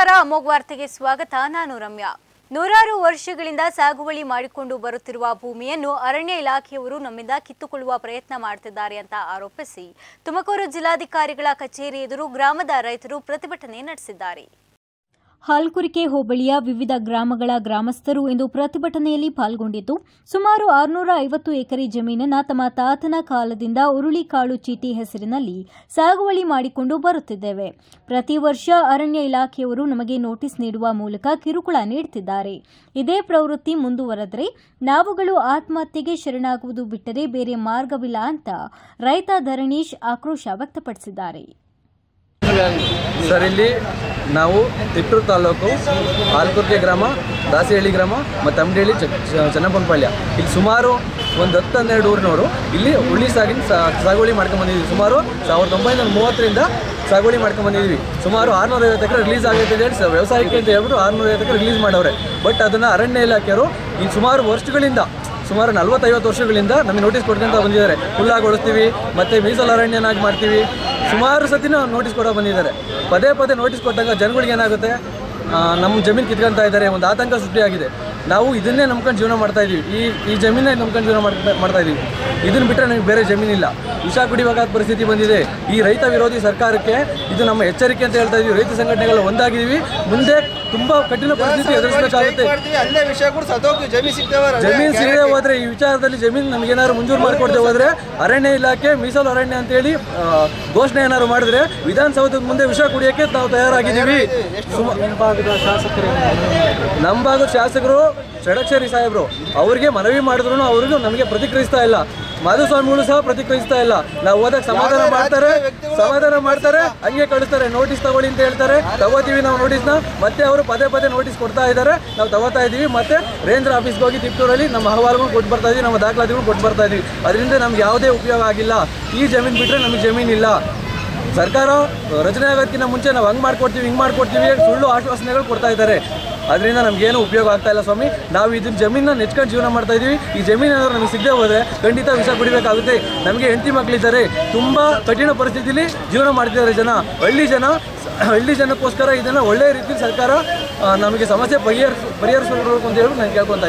ನಮಸ್ಕಾರ, ಅಮೋಘ್ ವಾರ್ತೆಗೆ ಸ್ವಾಗತ. ನಾನು ರಮ್ಯಾ. ನೂರಾರು ವರ್ಷಗಳಿಂದ ಸಾಗುವಳಿ ಮಾಡಿಕೊಂಡು ಬರುತ್ತಿರುವ ಭೂಮಿಯನ್ನು ಅರಣ್ಯ ಇಲಾಖೆಯವರು ನಮ್ಮಿಂದ ಕಿತ್ತುಕೊಳ್ಳುವ ಪ್ರಯತ್ನ ಮಾಡುತ್ತಿದ್ದಾರೆ ಅಂತ ಆರೋಪಿಸಿ ತುಮಕೂರು ಜಿಲ್ಲಾಧಿಕಾರಿಗಳ ಕಚೇರಿ ಎದುರು ಗ್ರಾಮದ ರೈತರು ಪ್ರತಿಭಟನೆ ನಡೆಸಿದ್ದಾರೆ. ಹಾಲ್ಕುರಿಕೆ ಹೋಬಳಿಯ ವಿವಿಧ ಗ್ರಾಮಗಳ ಗ್ರಾಮಸ್ಥರು ಇಂದು ಪ್ರತಿಭಟನೆಯಲ್ಲಿ ಪಾಲ್ಗೊಂಡಿದ್ದು, ಸುಮಾರು 650 ಎಕರೆ ಜಮೀನನ್ನು ತಮ್ಮ ತಾತನ ಕಾಲದಿಂದ ಹುರುಳಿಕಾಳು ಚೀಟಿ ಹೆಸರಿನಲ್ಲಿ ಸಾಗುವಳಿ ಮಾಡಿಕೊಂಡು ಬರುತ್ತಿದ್ದೇವೆ. ಪ್ರತಿ ವರ್ಷ ಅರಣ್ಯ ಇಲಾಖೆಯವರು ನಮಗೆ ನೋಟಿಸ್ ನೀಡುವ ಮೂಲಕ ಕಿರುಕುಳ ನೀಡುತ್ತಿದ್ದಾರೆ. ಇದೇ ಪ್ರವೃತ್ತಿ ಮುಂದುವರೆದರೆ ನಾವುಗಳು ಆತ್ಮಹತ್ಯೆಗೆ ಶರಣಾಗುವುದು ಬಿಟ್ಟರೆ ಬೇರೆ ಮಾರ್ಗವಿಲ್ಲ ಅಂತ ರೈತ ಧರಣೀಶ್ ಆಕ್ರೋಶ ವ್ಯಕ್ತಪಡಿಸಿದ್ದಾರೆ. ಸರ್, ಇಲ್ಲಿ ನಾವು ತಿಪ್ಟೂರು ತಾಲೂಕು ಹಾಲ್ಕುರ್ಕೆ ಗ್ರಾಮ, ದಾಸಿಹಳ್ಳಿ ಗ್ರಾಮ ಮತ್ತು ಅಂಬಡಿಹಳ್ಳಿ, ಚನ್ನಪ್ಪನಪಾಳ್ಯ, ಇಲ್ಲಿ ಸುಮಾರು ಒಂದು 10-12 ಊರಿನವರು ಇಲ್ಲಿ ಹುಳ್ಳಿ ಸಾಗುವಳಿ ಮಾಡ್ಕೊಂಡ್ಬಂದಿದ್ದೀವಿ. ಸುಮಾರು 1930ರಿಂದ ಸಾಗುವಳಿ ಮಾಡ್ಕೊಂಡ್ಬಂದಿದ್ದೀವಿ. ಸುಮಾರು 650 ಎಕರೆ ರಿಲೀಸ್ ಆಗುತ್ತೆ ಅಂತ ಹೇಳಿ ವ್ಯವಸಾಯಕ್ಕೆ ಅಂತ ಹೇಳ್ಬಿಟ್ಟು 650 ಎಕರೆ ರಿಲೀಸ್ ಮಾಡವ್ರೆ. ಬಟ್ ಅದನ್ನು ಅರಣ್ಯ ಇಲಾಖೆಯವರು ಈ ಸುಮಾರು ವರ್ಷಗಳಿಂದ, ಸುಮಾರು 40-50 ವರ್ಷಗಳಿಂದ ನಮಗೆ ನೋಟಿಸ್ ಕೊಡ್ಕೊಂತ ಬಂದಿದ್ದಾರೆ. ಹುಲ್ಲಾಗೊಳಿಸ್ತೀವಿ ಮತ್ತು ಮೀಸಲು ಅರಣ್ಯನಾಗಿ ಮಾಡ್ತೀವಿ, ಸುಮಾರು ಸತಿ ನೋಟಿಸ್ ಕೊಡೋ ಬಂದಿದ್ದಾರೆ. ಪದೇ ಪದೇ ನೋಟಿಸ್ ಕೊಟ್ಟಾಗ ಜನಗಳಿಗೆ ಏನಾಗುತ್ತೆ, ನಮ್ಮ ಜಮೀನು ಕಿತ್ಕೊಳ್ತಾ ಇದ್ದಾರೆ, ಒಂದು ಆತಂಕ ಸೃಷ್ಟಿಯಾಗಿದೆ. ನಾವು ಇದನ್ನೇ ನಂಬ್ಕೊಂಡು ಜೀವನ ಮಾಡ್ತಾಯಿದ್ದೀವಿ, ಈ ಜಮೀನೇ ನಂಬ್ಕೊಂಡು ಜೀವನ ಮಾಡ್ತಾಯಿದ್ದೀವಿ. ಇದನ್ನು ಬಿಟ್ಟರೆ ನಮಗೆ ಬೇರೆ ಜಮೀನಿಲ್ಲ. ವಿಷ ಕುಡಿಯುವಾಗ ಪರಿಸ್ಥಿತಿ ಬಂದಿದೆ. ಈ ರೈತ ವಿರೋಧಿ ಸರ್ಕಾರಕ್ಕೆ ಇದು ನಮ್ಮ ಎಚ್ಚರಿಕೆ ಅಂತ ಹೇಳ್ತಾ ಇದ್ದೀವಿ. ರೈತ ಸಂಘಟನೆಗಳು ಒಂದಾಗಿದ್ದೀವಿ. ಮುಂದೆ ತುಂಬಾ ಕಠಿಣ ಪರಿಸ್ಥಿತಿ ಎದುರಿಸಬೇಕಾಗುತ್ತೆ. ಜಮೀನು ಸಿಗದೆ ಹೋದ್ರೆ, ಈ ವಿಚಾರದಲ್ಲಿ ಜಮೀನು ನಮಗೇನಾದ್ರು ಮಂಜೂರು ಮಾಡಿಕೊಡದೆ ಹೋದ್ರೆ ಅರಣ್ಯ ಇಲಾಖೆ ಮೀಸಲು ಅರಣ್ಯ ಅಂತೇಳಿ ಘೋಷಣೆ ಏನಾದ್ರು ಮಾಡಿದ್ರೆ ವಿಧಾನಸೌಧದ ಮುಂದೆ ವಿಷ ಕುಡಿಯೋಕ್ಕೆ ನಾವು ತಯಾರಾಗಿದ್ದೀವಿ. ನಮ್ಮ ಭಾಗದ ಶಾಸಕರು ಷಡಕ್ಷರಿ ಸಾಹೇಬರು ಅವ್ರಿಗೆ ಮನವಿ ಮಾಡಿದ್ರು ಅವ್ರಿಗೂ ನಮಗೆ ಪ್ರತಿಕ್ರಿಯಿಸ್ತಾ ಇಲ್ಲ. ಮಾಧುಸ್ವಾಮಿಗಳು ಸಹ ಪ್ರತಿಕ್ರಿಯಿಸ್ತಾ ಇಲ್ಲ. ನಾವು ಹೋದಾಗ ಸಮಾಧಾನ ಮಾಡ್ತಾರೆ, ಹಂಗೆ ಕಳಿಸ್ತಾರೆ. ನೋಟಿಸ್ ತಗೊಳ್ಳಿ ಅಂತ ಹೇಳ್ತಾರೆ, ತಗೋತೀವಿ ನಾವು ನೋಟಿಸ್ನ. ಮತ್ತೆ ಅವರು ಪದೇ ಪದೇ ನೋಟಿಸ್ ಕೊಡ್ತಾ ಇದ್ದಾರೆ, ನಾವು ತಗೋತಾ ಇದ್ದೀವಿ. ಮತ್ತೆ ರೇಂಜರ್ ಆಫೀಸ್ಗೆ ಹೋಗಿ ತಿಪ್ಟೂರಲ್ಲಿ ನಮ್ಮ ಅಹವಾಲುಗಳು ಕೊಟ್ಟು ಬರ್ತಾ ಇದ್ದೀವಿ, ನಮ್ಮ ದಾಖಲಾತಿಗಳು ಕೊಟ್ಟು ಬರ್ತಾ ಇದ್ದೀವಿ. ಅದರಿಂದ ನಮ್ಗೆ ಯಾವುದೇ ಉಪಯೋಗ ಆಗಿಲ್ಲ. ಈ ಜಮೀನು ಬಿಟ್ಟರೆ ನಮಗೆ ಜಮೀನಿಲ್ಲ. ಸರ್ಕಾರ ರಚನೆ ಆಗೋದಕ್ಕಿಂತ ಮುಂಚೆ ನಾವು ಹಂಗೆ ಮಾಡ್ಕೊಡ್ತೀವಿ, ಹಿಂಗೆ ಮಾಡ್ಕೊಡ್ತೀವಿ, ಸುಳ್ಳು ಆಶ್ವಾಸನೆಗಳು ಕೊಡ್ತಾ ಇದ್ದಾರೆ. ಅದರಿಂದ ನಮಗೇನು ಉಪಯೋಗ ಆಗ್ತಾ ಇಲ್ಲ ಸ್ವಾಮಿ. ನಾವು ಇದನ್ನ ಜಮೀನನ್ನ ನೆಚ್ಕೊಂಡು ಜೀವನ ಮಾಡ್ತಾ ಇದ್ದೀವಿ. ಈ ಜಮೀನು ಏನಾದರೂ ನಮಗೆ ಸಿಗದೆ ಹೋದರೆ ಖಂಡಿತ ವಿಷ ಕುಡಿಬೇಕಾಗುತ್ತೆ. ನಮಗೆ ಹೆಂಡತಿ ಮಕ್ಕಳಿದ್ದಾರೆ, ತುಂಬ ಕಠಿಣ ಪರಿಸ್ಥಿತಿಯಲ್ಲಿ ಜೀವನ ಮಾಡ್ತಿದ್ದಾರೆ ಜನ. ಹಳ್ಳಿ ಜನಕ್ಕೋಸ್ಕರ ಇದನ್ನು ಒಳ್ಳೆಯ ರೀತಿಯಲ್ಲಿ ಸರ್ಕಾರ ನಮಗೆ ಸಮಸ್ಯೆ ಪರಿಹರಿಸಬೇಕು ಅಂತ ಹೇಳಿ ನಾನು ಕೇಳ್ಕೊತಾ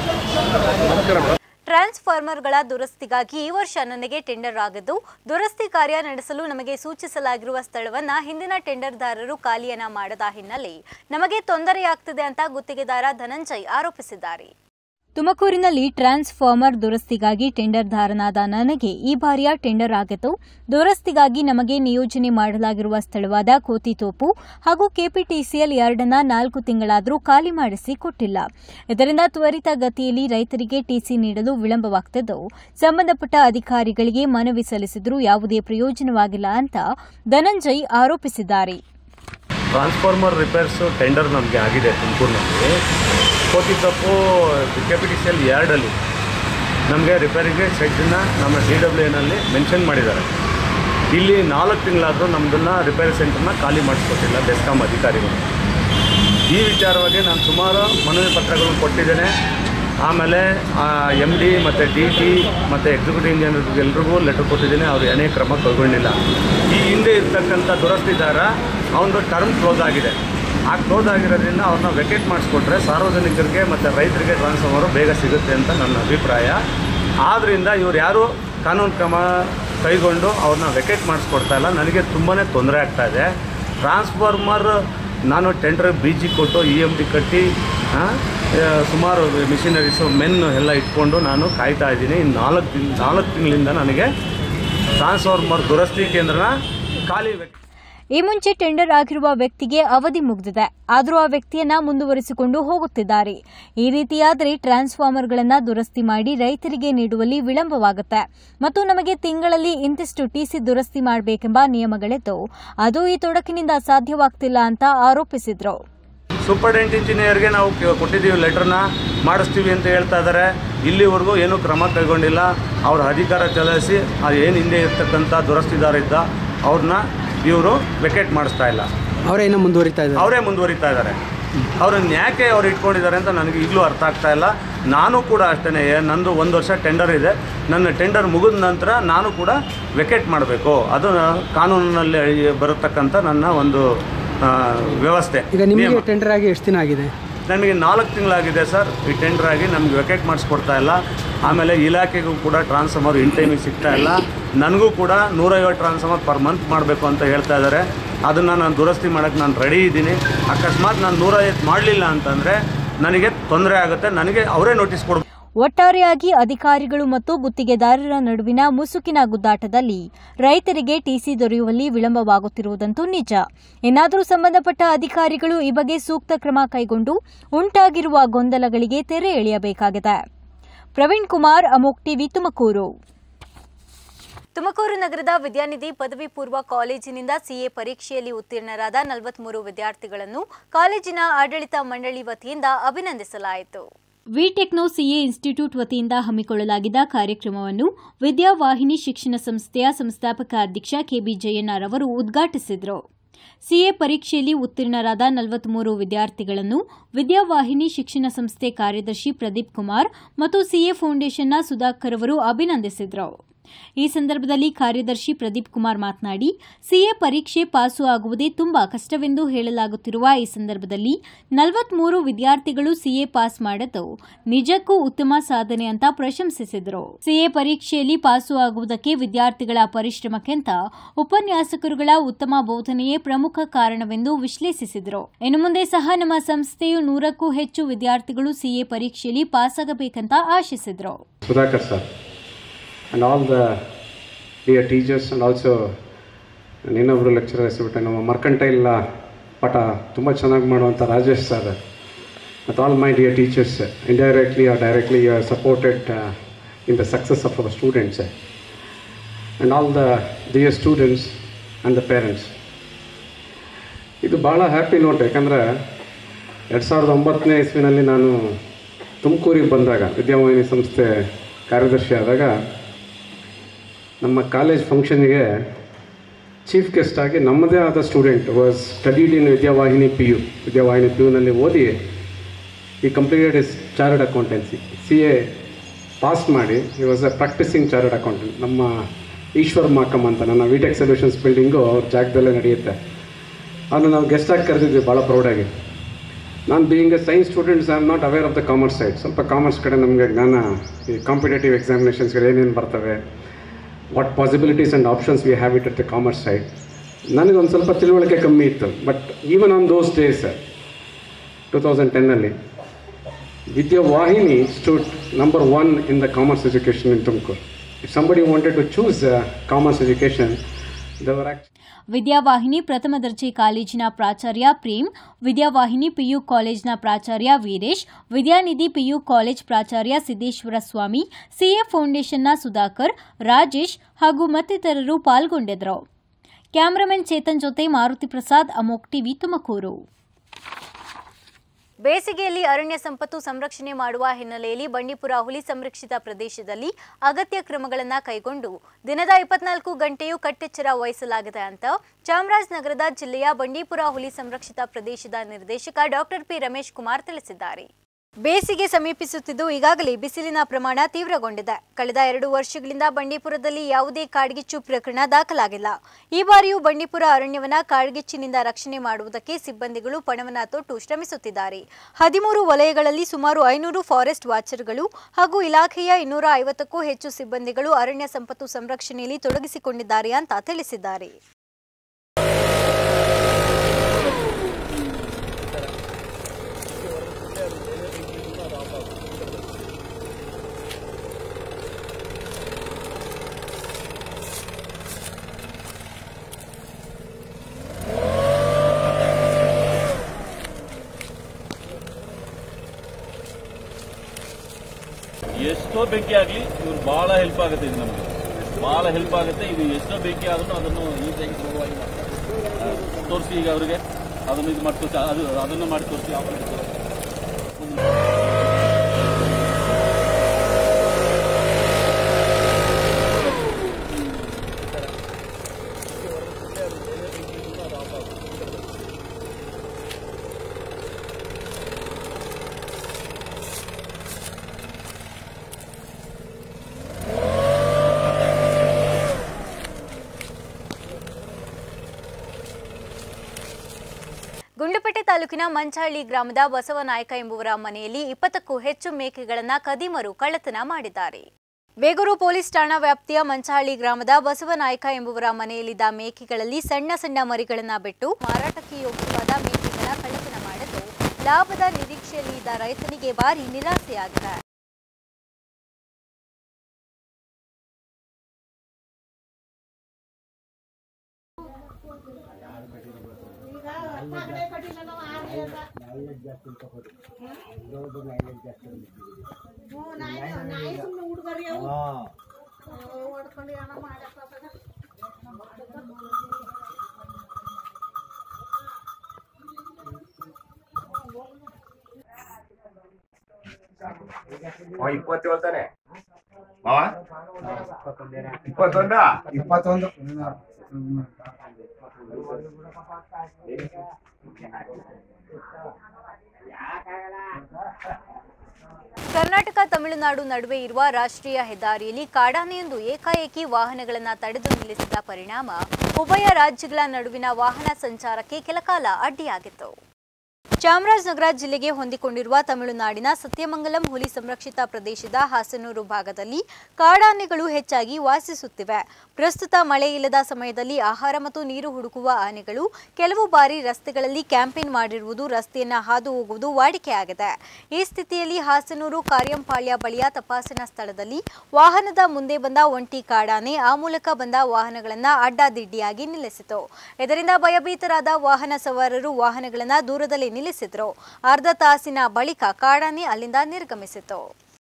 ಇದ್ದೀನಿ. ಟ್ರಾನ್ಸ್ಫಾರ್ಮರ್ಗಳ ದುರಸ್ತಿಗಾಗಿ ಈ ವರ್ಷ ನನಗೆ ಟೆಂಡರ್ ಆಗಿದ್ದು, ದುರಸ್ತಿ ಕಾರ್ಯ ನಡೆಸಲು ನಮಗೆ ಸೂಚಿಸಲಾಗಿರುವ ಸ್ಥಳವನ್ನು ಹಿಂದಿನ ಟೆಂಡರ್ದಾರರು ಖಾಲಿಯನ್ನ ಮಾಡದ ಹಿನ್ನೆಲೆ ನಮಗೆ ತೊಂದರೆಯಾಗ್ತಿದೆ ಅಂತ ಗುತ್ತಿಗೆದಾರ ಧನಂಜಯ್ ಆರೋಪಿಸಿದ್ದಾರೆ. ತುಮಕೂರಿನಲ್ಲಿ ಟ್ರಾನ್ಸ್ಫಾರ್ಮರ್ ದುರಸ್ತಿಗಾಗಿ ಟೆಂಡರ್ದಾರನಾದ ನನಗೆ ಈ ಬಾರಿಯ ಟೆಂಡರ್ ಆಗಿತ್ತು. ದುರಸ್ತಿಗಾಗಿ ನಮಗೆ ನಿಯೋಜನೆ ಮಾಡಲಾಗಿರುವ ಸ್ಥಳವಾದ ಕೋತಿತೋಪು ಹಾಗೂ ಕೆಪಿಟಿಸಿಎಲ್ 2 4 ತಿಂಗಳಾದರೂ ಖಾಲಿ ಮಾಡಿಸಿ ಕೊಟ್ಟಿಲ್ಲ. ಇದರಿಂದ ತ್ವರಿತ ಗತಿಯಲ್ಲಿ ರೈತರಿಗೆ ಟಿಸಿ ನೀಡಲು ವಿಳಂಬವಾಗುತ್ತಿದ್ದು, ಸಂಬಂಧಪಟ್ಟ ಅಧಿಕಾರಿಗಳಿಗೆ ಮನವಿ ಸಲ್ಲಿಸಿದರೂ ಯಾವುದೇ ಪ್ರಯೋಜನವಾಗಿಲ್ಲ ಅಂತ ಧನಂಜಯ್ ಆರೋಪಿಸಿದ್ದಾರೆ. ಟ್ರಾನ್ಸ್ಫಾರ್ಮರ್ ರಿಪೇರ್ಸ್ ಟೆಂಡರ್ ನಮಗೆ ಆಗಿದೆ ತುಮಕೂರಿನಲ್ಲಿ. ಕೋತಿತಪ್ಪು ಕೆಪಿಟಿಸಿಎಲ್ 2 ನಮಗೆ ರಿಪೇರಿಗೆ ಶೆಡ್ಡನ್ನು ನಮ್ಮ DWAನಲ್ಲಿ ಮೆನ್ಷನ್ ಮಾಡಿದ್ದಾರೆ. ಇಲ್ಲಿ 4 ತಿಂಗಳಾದರೂ ನಮ್ಮದನ್ನು ರಿಪೇರಿ ಸೆಂಟರ್ನ ಖಾಲಿ ಮಾಡಿಸ್ಕೊಟ್ಟಿಲ್ಲ ಬೆಸ್ಕಾಂ ಅಧಿಕಾರಿಗಳು. ಈ ವಿಚಾರವಾಗಿ ನಾನು ಸುಮಾರು ಮನವಿ ಪತ್ರಗಳನ್ನು ಕೊಟ್ಟಿದ್ದೇನೆ. ಆಮೇಲೆ MD ಮತ್ತು DT ಮತ್ತು ಎಕ್ಸಿಕ್ಯೂಟಿವ್ ಇಂಜಿನಿಯರ್ಗೆಲ್ರಿಗೂ ಲೆಟರ್ ಕೊಟ್ಟಿದ್ದೇನೆ. ಅವರು ಏನೇ ಕ್ರಮ ಕೈಗೊಂಡಿಲ್ಲ. ಈ ಹಿಂದೆ ಇರ್ತಕ್ಕಂಥ ದುರಸ್ತಿದಾರ ಅವನದು ಟರ್ಮ್ ಕ್ಲೋಸ್ ಆಗಿದೆ. ಆ ಕ್ಲೋಸ್ ಆಗಿರೋದ್ರಿಂದ ಅವ್ರನ್ನ ವೆಕೇಟ್ ಮಾಡಿಸ್ಕೊಟ್ರೆ ಸಾರ್ವಜನಿಕರಿಗೆ ಮತ್ತು ರೈತರಿಗೆ ಟ್ರಾನ್ಸ್ಫಾರ್ಮರು ಬೇಗ ಸಿಗುತ್ತೆ ಅಂತ ನನ್ನ ಅಭಿಪ್ರಾಯ. ಆದ್ದರಿಂದ ಇವ್ರು ಯಾರು ಕಾನೂನು ಕ್ರಮ ಕೈಗೊಂಡು ಅವ್ರನ್ನ ವೆಕೇಟ್ ಮಾಡಿಸ್ಕೊಡ್ತಾ ಇಲ್ಲ. ನನಗೆ ತುಂಬಾ ತೊಂದರೆ ಆಗ್ತಾಯಿದೆ. ಟ್ರಾನ್ಸ್ಫಾರ್ಮರ್ ನಾನು ಟೆಂಡರ್ BG ಕೊಟ್ಟು EMD ಕಟ್ಟಿ ಸುಮಾರು ಮಿಷಿನರೀಸು ಮೆನ್ನು ಎಲ್ಲ ಇಟ್ಕೊಂಡು ನಾನು ಕಾಯ್ತಾ ಇದ್ದೀನಿ. 4 ತಿಂಗಳಿಂದ ನನಗೆ ಟ್ರಾನ್ಸ್ಫಾರ್ಮರ್ ದುರಸ್ತಿ ಕೇಂದ್ರನ ಖಾಲಿ. ಈ ಮುಂಚೆ ಟೆಂಡರ್ ಆಗಿರುವ ವ್ಯಕ್ತಿಗೆ ಅವಧಿ ಮುಗಿದಿದೆ, ಆದರೂ ಆ ವ್ಯಕ್ತಿಯನ್ನ ಮುಂದುವರಿಸಿಕೊಂಡು ಹೋಗುತ್ತಿದ್ದಾರೆ. ಈ ರೀತಿಯಾದರೆ ಟ್ರಾನ್ಸ್ಫಾರ್ಮರ್ಗಳನ್ನು ದುರಸ್ತಿ ಮಾಡಿ ರೈತರಿಗೆ ನೀಡುವಲ್ಲಿ ವಿಳಂಬವಾಗುತ್ತೆ ಮತ್ತು ನಮಗೆ ತಿಂಗಳಲ್ಲಿ ಇಂತಿಷ್ಟು ಟಿಸಿ ದುರಸ್ತಿ ಮಾಡಬೇಕೆಂಬ ನಿಯಮಗಳಿದ್ದು, ಅದು ಈ ತೊಡಕಿನಿಂದ ಸಾಧ್ಯವಾಗ್ತಿಲ್ಲ ಅಂತ ಆರೋಪಿಸಿದ್ರು. ಸೂಪರ್ಡೆಂಟ್ ಇಂಜಿನಿಯರ್ಗೆ ನಾವು ಕೊಟ್ಟಿದ್ದೀವಿ, ಲೆಟರ್ನ ಮಾಡಿಸ್ತೀವಿ ಅಂತ ಹೇಳ್ತಾ ಇದ್ದಾರೆ. ಇಲ್ಲಿವರೆಗೂ ಏನೂ ಕ್ರಮ ಕೈಗೊಂಡಿಲ್ಲ. ಅವ್ರ ಅಧಿಕಾರ ಚಲಾಯಿಸಿ ಅದು ಏನು ಹಿಂದೆ ಇರ್ತಕ್ಕಂಥ ದುರಸ್ತಿದಾರ ಇದ್ದ ಅವ್ರನ್ನ ಇವರು ವೆಕೇಟ್ ಮಾಡಿಸ್ತಾ ಇಲ್ಲ. ಅವರೇ ಮುಂದುವರಿತಾ ಇದ್ದಾರೆ. ಅವ್ರನ್ನ ಯಾಕೆ ಅವ್ರು ಇಟ್ಕೊಂಡಿದ್ದಾರೆ ಅಂತ ನನಗೆ ಈಗಲೂ ಅರ್ಥ ಆಗ್ತಾ ಇಲ್ಲ. ನಾನು ಕೂಡ ಅಷ್ಟೇ, ನಂದು 1 ವರ್ಷ ಟೆಂಡರ್ ಇದೆ. ನನ್ನ ಟೆಂಡರ್ ಮುಗಿದ ನಂತರ ನಾನು ಕೂಡ ವೆಕೇಟ್ ಮಾಡಬೇಕು. ಅದು ಕಾನೂನಿನಲ್ಲಿ ಬರತಕ್ಕಂಥ ನನ್ನ ಒಂದು ವ್ಯವಸ್ಥೆ. ಈಗ ನಿಮಗೆ ಟೆಂಡರ್ ಆಗಿ ಎಷ್ಟು ದಿನ ಆಗಿದೆ? ನಮಗೆ 4 ತಿಂಗಳಾಗಿದೆ ಸರ್ ಈ ಟೆಂಡರ್ ಆಗಿ. ನಮ್ಗೆ ವೆಕೇಟ್ ಮಾಡಿಸ್ಕೊಡ್ತಾ ಇಲ್ಲ. ಆಮೇಲೆ ಇಲಾಖೆಗೂ ಕೂಡ ಟ್ರಾನ್ಸ್ಫಾರ್ಮರ್ ಇನ್ ಟೈಮಿಗೆ ಸಿಗ್ತಾ ಇಲ್ಲ. ನನಗೂ ಕೂಡ 150 ಟ್ರಾನ್ಸ್ಫಾರ್ಮರ್ ಪರ್ ಮಂತ್ ಮಾಡಬೇಕು ಅಂತ ಹೇಳ್ತಾ ಇದ್ದಾರೆ. ಅದನ್ನು ನಾನು ದುರಸ್ತಿ ಮಾಡೋಕ್ಕೆ ನಾನು ರೆಡಿ ಇದ್ದೀನಿ. ಅಕಸ್ಮಾತ್ ನಾನು 150 ಮಾಡಲಿಲ್ಲ ಅಂತಂದರೆ ನನಗೆ ತೊಂದರೆ ಆಗುತ್ತೆ. ನನಗೆ ಅವರೇ ನೋಟಿಸ್ ಕೊಡಬೇಕು. ಒಟ್ಟಾರೆಯಾಗಿ ಅಧಿಕಾರಿಗಳು ಮತ್ತು ಗುತ್ತಿಗೆದಾರರ ನಡುವಿನ ಮುಸುಕಿನ ಗುದ್ದಾಟದಲ್ಲಿ ರೈತರಿಗೆ ಟಿಸಿ ದೊರೆಯುವಲ್ಲಿ ವಿಳಂಬವಾಗುತ್ತಿರುವುದಂತೂ ನಿಜ. ಇನ್ನಾದರೂ ಸಂಬಂಧಪಟ್ಟ ಅಧಿಕಾರಿಗಳು ಈ ಬಗ್ಗೆ ಸೂಕ್ತ ಕ್ರಮ ಕೈಗೊಂಡು ಉಂಟಾಗಿರುವ ಗೊಂದಲಗಳಿಗೆ ತೆರೆ ಎಳೆಯಬೇಕಾಗಿದೆ. ಪ್ರವೀಣ್ ಕುಮಾರ್, ಅಮೋಕ್ ಟಿವಿ, ತುಮಕೂರು. ತುಮಕೂರು ನಗರದ ವಿದ್ಯಾನಿಧಿ ಪದವಿ ಪೂರ್ವ ಕಾಲೇಜಿನಿಂದ ಸಿಎ ಪರೀಕ್ಷೆಯಲ್ಲಿ ಉತ್ತೀರ್ಣರಾದ 43 ವಿದ್ಯಾರ್ಥಿಗಳನ್ನು ಕಾಲೇಜಿನ ಆಡಳಿತ ಮಂಡಳಿ ವತಿಯಿಂದ ಅಭಿನಂದಿಸಲಾಯಿತು. ವಿಟೆಕ್ನೋ ಸಿಎ ಇನ್ಸ್ಟಿಟ್ಯೂಟ್ ವತಿಯಿಂದ ಹಮ್ಮಿಕೊಳ್ಳಲಾಗಿದ್ದ ಕಾರ್ಯಕ್ರಮವನ್ನು ವಿದ್ಯಾವಾಹಿನಿ ಶಿಕ್ಷಣ ಸಂಸ್ಥೆಯ ಸಂಸ್ಥಾಪಕ ಅಧ್ಯಕ್ಷ ಕೆಬಿ ಜಯಣ್ಣರ್ ಅವರು ಉದ್ಘಾಟಿಸಿದರು. ಸಿಎ ಪರೀಕ್ಷೆಯಲ್ಲಿ ಉತ್ತೀರ್ಣರಾದ 43 ವಿದ್ಯಾರ್ಥಿಗಳನ್ನು ವಿದ್ಯಾವಾಹಿನಿ ಶಿಕ್ಷಣ ಸಂಸ್ಥೆ ಕಾರ್ಯದರ್ಶಿ ಪ್ರದೀಪ್ ಕುಮಾರ್ ಮತ್ತು ಸಿಎ ಫೌಂಡೇಶನ್ನ ಸುಧಾಕರ್ ಅವರು ಅಭಿನಂದಿಸಿದರು. ಈ ಸಂದರ್ಭದಲ್ಲಿ ಕಾರ್ಯದರ್ಶಿ ಪ್ರದೀಪ್ ಕುಮಾರ್ ಮಾತನಾಡಿ, ಸಿಎ ಪರೀಕ್ಷೆ ಪಾಸು ಆಗುವುದೇ ತುಂಬಾ ಕಷ್ಟವೆಂದು ಹೇಳಲಾಗುತ್ತಿರುವ ಈ ಸಂದರ್ಭದಲ್ಲಿ 43 ವಿದ್ಯಾರ್ಥಿಗಳು ಸಿಎ ಪಾಸ್ ಮಾಡಿದ್ದು ನಿಜಕ್ಕೂ ಉತ್ತಮ ಸಾಧನೆ ಅಂತ ಪ್ರಶಂಸಿಸಿದರು. ಸಿಎ ಪರೀಕ್ಷೆಯಲ್ಲಿ ಪಾಸು ಆಗುವುದಕ್ಕೆ ವಿದ್ಯಾರ್ಥಿಗಳ ಪರಿಶ್ರಮಕ್ಕಿಂತ ಉಪನ್ಯಾಸಕರುಗಳ ಉತ್ತಮ ಬೋಧನೆಯೇ ಪ್ರಮುಖ ಕಾರಣವೆಂದು ವಿಶ್ಲೇಷಿಸಿದರು. ಇನ್ನು ಮುಂದೆ ಸಹ ನಮ್ಮ ಸಂಸ್ಥೆಯು 100ಕ್ಕೂ ಹೆಚ್ಚು ವಿದ್ಯಾರ್ಥಿಗಳು ಸಿಎ ಪರೀಕ್ಷೆಯಲ್ಲಿ ಪಾಸಾಗಬೇಕಂತ ಆಶಿಸಿದರು. Sudhakar sir and all the dear teachers and also ಇನ್ನೊಬ್ಬರು ಲೆಕ್ಚರರ್ಸ್ ಬಿಟ್ಟು ನಮ್ಮ ಮರ್ಕಂಟೈಲ್ ಪಾಠ ತುಂಬ ಚೆನ್ನಾಗಿ ಮಾಡುವಂಥ ರಾಜೇಶ್ ಸರ್ ಮತ್ತು all my dear teachers indirectly or directly you are supported in the success of our students and all the dear students and the parents. ಇದು ಭಾಳ ಹ್ಯಾಪಿ ನೋಟ್. ಯಾಕಂದರೆ 2009ನೇ ಇಸ್ವಿನಲ್ಲಿ ನಾನು ತುಮಕೂರಿಗೆ ಬಂದಾಗ ವಿದ್ಯಾವಾಹಿನಿ ಸಂಸ್ಥೆ ಕಾರ್ಯದರ್ಶಿ ಆದಾಗ ನಮ್ಮ ಕಾಲೇಜ್ ಫಂಕ್ಷನ್ಗೆ ಚೀಫ್ ಗೆಸ್ಟ್ ಆಗಿ ನಮ್ಮದೇ ಆದ student was studied in Vidyavahini P ಯುನಲ್ಲಿ ಓದಿ ಈ completed is chartered accountancy. CA pass ಮಾಡಿ ಈ was a practising chartered accountant. ನಮ್ಮ ಈಶ್ವರ್ ಮಾಕಮ್ ಅಂತ ನನ್ನ ವಿಟೆಕ್ ಸೊಲ್ಯೂಷನ್ಸ್ ಬಿಲ್ಡಿಂಗು ಅವ್ರ ಜಾಗದಲ್ಲೇ ನಡೆಯುತ್ತೆ. ಅವನು ನಾವು ಗೆಸ್ಟ್ ಆಗಿ ಕರೆದಿದ್ವಿ ಭಾಳ ಪ್ರೌಡಾಗಿ. ನಾನು being a science students I am not aware of the commerce side. ಸ್ವಲ್ಪ ಕಾಮರ್ಸ್ ಕಡೆ ನಮಗೆ ಜ್ಞಾನ, ಈ ಕಾಂಪಿಟೇಟಿವ್ ಎಕ್ಸಾಮಿನೇಷನ್ಸ್ಗಳು ಏನೇನು ಬರ್ತವೆ, what possibilities and options we have it at the commerce side, ನನಗೊಂದು ಸ್ವಲ್ಪ ತಿಳುವಳಿಕೆ ಕಮ್ಮಿ ಇತ್ತು. But even on those days 2010ನಲ್ಲಿ Vidyavahini stood number 1 in the commerce education in Tumkur. If somebody wanted to choose commerce education, they were actually Vidyavahini ಪ್ರಥಮ ದರ್ಜೆ ಕಾಲೇಜಿನ ಪ್ರಾಚಾರ್ಯ ಪ್ರೇಮ್, ವಿದ್ಯಾವಾಹಿನಿ ಪಿಯು ಕಾಲೇಜಿನ ಪ್ರಾಚಾರ್ಯ ವೀರೇಶ್, ವಿದ್ಯಾನಿಧಿ ಪಿಯು ಕಾಲೇಜ್ ಪ್ರಾಚಾರ್ಯ ಸಿದ್ದೇಶ್ವರ ಸ್ವಾಮಿ, ಸಿಎ ಫೌಂಡೇಶನ್ನ ಸುಧಾಕರ್, ರಾಜೇಶ್ ಹಾಗೂ ಮತ್ತಿತರರು ಪಾಲ್ಗೊಂಡಿದ್ದರು. ಕ್ಯಾಮರಾಮನ್ ಚೇತನ್ ಜೊತೆ ಮಾರುತಿ ಪ್ರಸಾದ್, ಅಮೋಕ್ ಟಿವಿ, ತುಮಕೂರು. ಬೇಸಿಗೆಯಲ್ಲಿ ಅರಣ್ಯ ಸಂಪತ್ತು ಸಂರಕ್ಷಣೆ ಮಾಡುವ ಹಿನ್ನೆಲೆಯಲ್ಲಿ ಬಂಡೀಪುರ ಹುಲಿ ಸಂರಕ್ಷಿತ ಪ್ರದೇಶದಲ್ಲಿ ಅಗತ್ಯ ಕ್ರಮಗಳನ್ನು ಕೈಗೊಂಡು ದಿನದ 24 ಗಂಟೆಯೂ ಕಟ್ಟೆಚ್ಚರ ವಹಿಸಲಾಗಿದೆ ಅಂತ ಚಾಮರಾಜನಗರದ ಜಿಲ್ಲೆಯ ಬಂಡೀಪುರ ಹುಲಿ ಸಂರಕ್ಷಿತ ಪ್ರದೇಶದ ನಿರ್ದೇಶಕ ಡಾಕ್ಟರ್ ಪಿ ರಮೇಶ್ ಕುಮಾರ್ ತಿಳಿಸಿದ್ದಾರೆ. ಬೇಸಿಗೆ ಸಮೀಪಿಸುತ್ತಿದ್ದು ಈಗಾಗಲೇ ಬಿಸಿಲಿನ ಪ್ರಮಾಣ ತೀವ್ರಗೊಂಡಿದೆ. ಕಳೆದ 2 ವರ್ಷಗಳಿಂದ ಬಂಡೀಪುರದಲ್ಲಿ ಯಾವುದೇ ಕಾಡ್ಗಿಚ್ಚು ಪ್ರಕರಣ ದಾಖಲಾಗಿಲ್ಲ. ಈ ಬಾರಿಯೂ ಬಂಡೀಪುರ ಅರಣ್ಯವನ್ನ ಕಾಡ್ಗಿಚ್ಚಿನಿಂದ ರಕ್ಷಣೆ ಮಾಡುವುದಕ್ಕೆ ಸಿಬ್ಬಂದಿಗಳು ಪಣವನ್ನ ತೊಟ್ಟು ಶ್ರಮಿಸುತ್ತಿದ್ದಾರೆ. 13 ವಲಯಗಳಲ್ಲಿ ಸುಮಾರು 500 ಫಾರೆಸ್ಟ್ ವಾಚರ್ಗಳು ಹಾಗೂ ಇಲಾಖೆಯ 250ಕ್ಕೂ ಹೆಚ್ಚು ಸಿಬ್ಬಂದಿಗಳು ಅರಣ್ಯ ಸಂಪತ್ತು ಸಂರಕ್ಷಣೆಯಲ್ಲಿ ತೊಡಗಿಸಿಕೊಂಡಿದ್ದಾರೆ ಅಂತ ತಿಳಿಸಿದ್ದಾರೆ. ಎಷ್ಟೋ ಬೆಂಕಿ ಆಗಲಿ ಇವ್ರು ಭಾಳ ಹೆಲ್ಪ್ ಆಗುತ್ತೆ. ಇದು ನಮಗೆ ಭಾಳ ಹೆಲ್ಪ್ ಆಗುತ್ತೆ. ಇದು ಎಷ್ಟೋ ಬೆಂಕಿ ಆದ್ರೂ ಅದನ್ನು ಈಸಿಯಾಗಿ ಸುಲಭವಾಗಿ ತೋರಿಸಿ ಈಗ ಅವರಿಗೆ ಅದನ್ನು ಇದು ಮಾಡಿ ತೋರಿಸಿ ಅದನ್ನು ಮಾಡಿ ತೋರಿಸಿ ಆಪರೇಟ್ ಗುಂಡ್ಲುಪೇಟೆ ತಾಲೂಕಿನ ಮಂಚಹಳ್ಳಿ ಗ್ರಾಮದ ಬಸವನಾಯಕ ಎಂಬುವರ ಮನೆಯಲ್ಲಿ 20ಕ್ಕೂ ಹೆಚ್ಚು ಮೇಕೆಗಳನ್ನು ಕದಿಮರು ಕಳ್ಳತನ ಮಾಡಿದ್ದಾರೆ. ಬೇಗೂರು ಪೊಲೀಸ್ ಠಾಣಾ ವ್ಯಾಪ್ತಿಯ ಮಂಚಹಳ್ಳಿ ಗ್ರಾಮದ ಬಸವನಾಯಕ ಎಂಬುವರ ಮನೆಯಲ್ಲಿದ್ದ ಮೇಕೆಗಳಲ್ಲಿ ಸಣ್ಣ ಸಣ್ಣ ಮರಿಗಳನ್ನು ಬಿಟ್ಟು ಮಾರಾಟಕ್ಕೆ ಯೋಗ್ಯವಾದ ಮೇಕೆಗಳ ಕಳ್ಳತನ ಮಾಡಿದ್ದು ಲಾಭದ ನಿರೀಕ್ಷೆಯಲ್ಲಿ ಇದ್ದ ರೈತನಿಗೆ ಭಾರಿ ನಿರಾಸೆಯಾಗಿದೆ. ಇಪ್ಪತ್ತೇಳ್ತಾನೆ ಮಾವ 21 ಕರ್ನಾಟಕ ತಮಿಳುನಾಡು ನಡುವೆ ಇರುವ ರಾಷ್ಟ್ರೀಯ ಹೆದ್ದಾರಿಯಲ್ಲಿ ಕಾಡಾನೆಯೊಂದು ಏಕಾಏಕಿ ವಾಹನಗಳನ್ನು ತಡೆದು ನಿಲ್ಲಿಸಿದ ಪರಿಣಾಮ ಉಭಯ ರಾಜ್ಯಗಳ ನಡುವಿನ ವಾಹನ ಸಂಚಾರಕ್ಕೆ ಕೆಲಕಾಲ ಅಡ್ಡಿಯಾಗಿತ್ತು. ಚಾಮರಾಜನಗರ ಜಿಲ್ಲೆಗೆ ಹೊಂದಿಕೊಂಡಿರುವ ತಮಿಳುನಾಡಿನ ಸತ್ಯಮಂಗಲಂ ಹುಲಿ ಸಂರಕ್ಷಿತ ಪ್ರದೇಶದ ಹಾಸನೂರು ಭಾಗದಲ್ಲಿ ಕಾಡಾನೆಗಳು ಹೆಚ್ಚಾಗಿ ವಾಸಿಸುತ್ತಿವೆ. ಪ್ರಸ್ತುತ ಮಳೆ ಇಲ್ಲದ ಸಮಯದಲ್ಲಿ ಆಹಾರ ಮತ್ತು ನೀರು ಹುಡುಕುವ ಆನೆಗಳು ಕೆಲವು ಬಾರಿ ರಸ್ತೆಗಳಲ್ಲಿ ಕ್ಯಾಂಪೇನ್ ಮಾಡಿರುವುದು, ರಸ್ತೆಯನ್ನು ಹಾದು ಹೋಗುವುದು ವಾಡಿಕೆಯಾಗಿದೆ. ಈ ಸ್ಥಿತಿಯಲ್ಲಿ ಹಾಸನೂರು ಕಾರ್ಯಂಪಾಳ್ಯ ಬಳಿಯ ತಪಾಸಣಾ ಸ್ಥಳದಲ್ಲಿ ವಾಹನದ ಮುಂದೆ ಬಂದ ಒಂಟಿ ಕಾಡಾನೆ ಆ ಮೂಲಕ ಬಂದ ವಾಹನಗಳನ್ನು ಅಡ್ಡಾದಿಡ್ಡಿಯಾಗಿ ನಿಲ್ಲಿಸಿತು. ಇದರಿಂದ ಭಯಭೀತರಾದ ವಾಹನ ಸವಾರರು ವಾಹನಗಳನ್ನು ದೂರದಲ್ಲಿ ನಿಲ್ಲಿಸಿದ್ರು. ಅರ್ಧ ತಾಸಿನ ಬಳಿಕ ಕಾಡಾನೆ ಅಲ್ಲಿಂದ ನಿರ್ಗಮಿಸಿತು.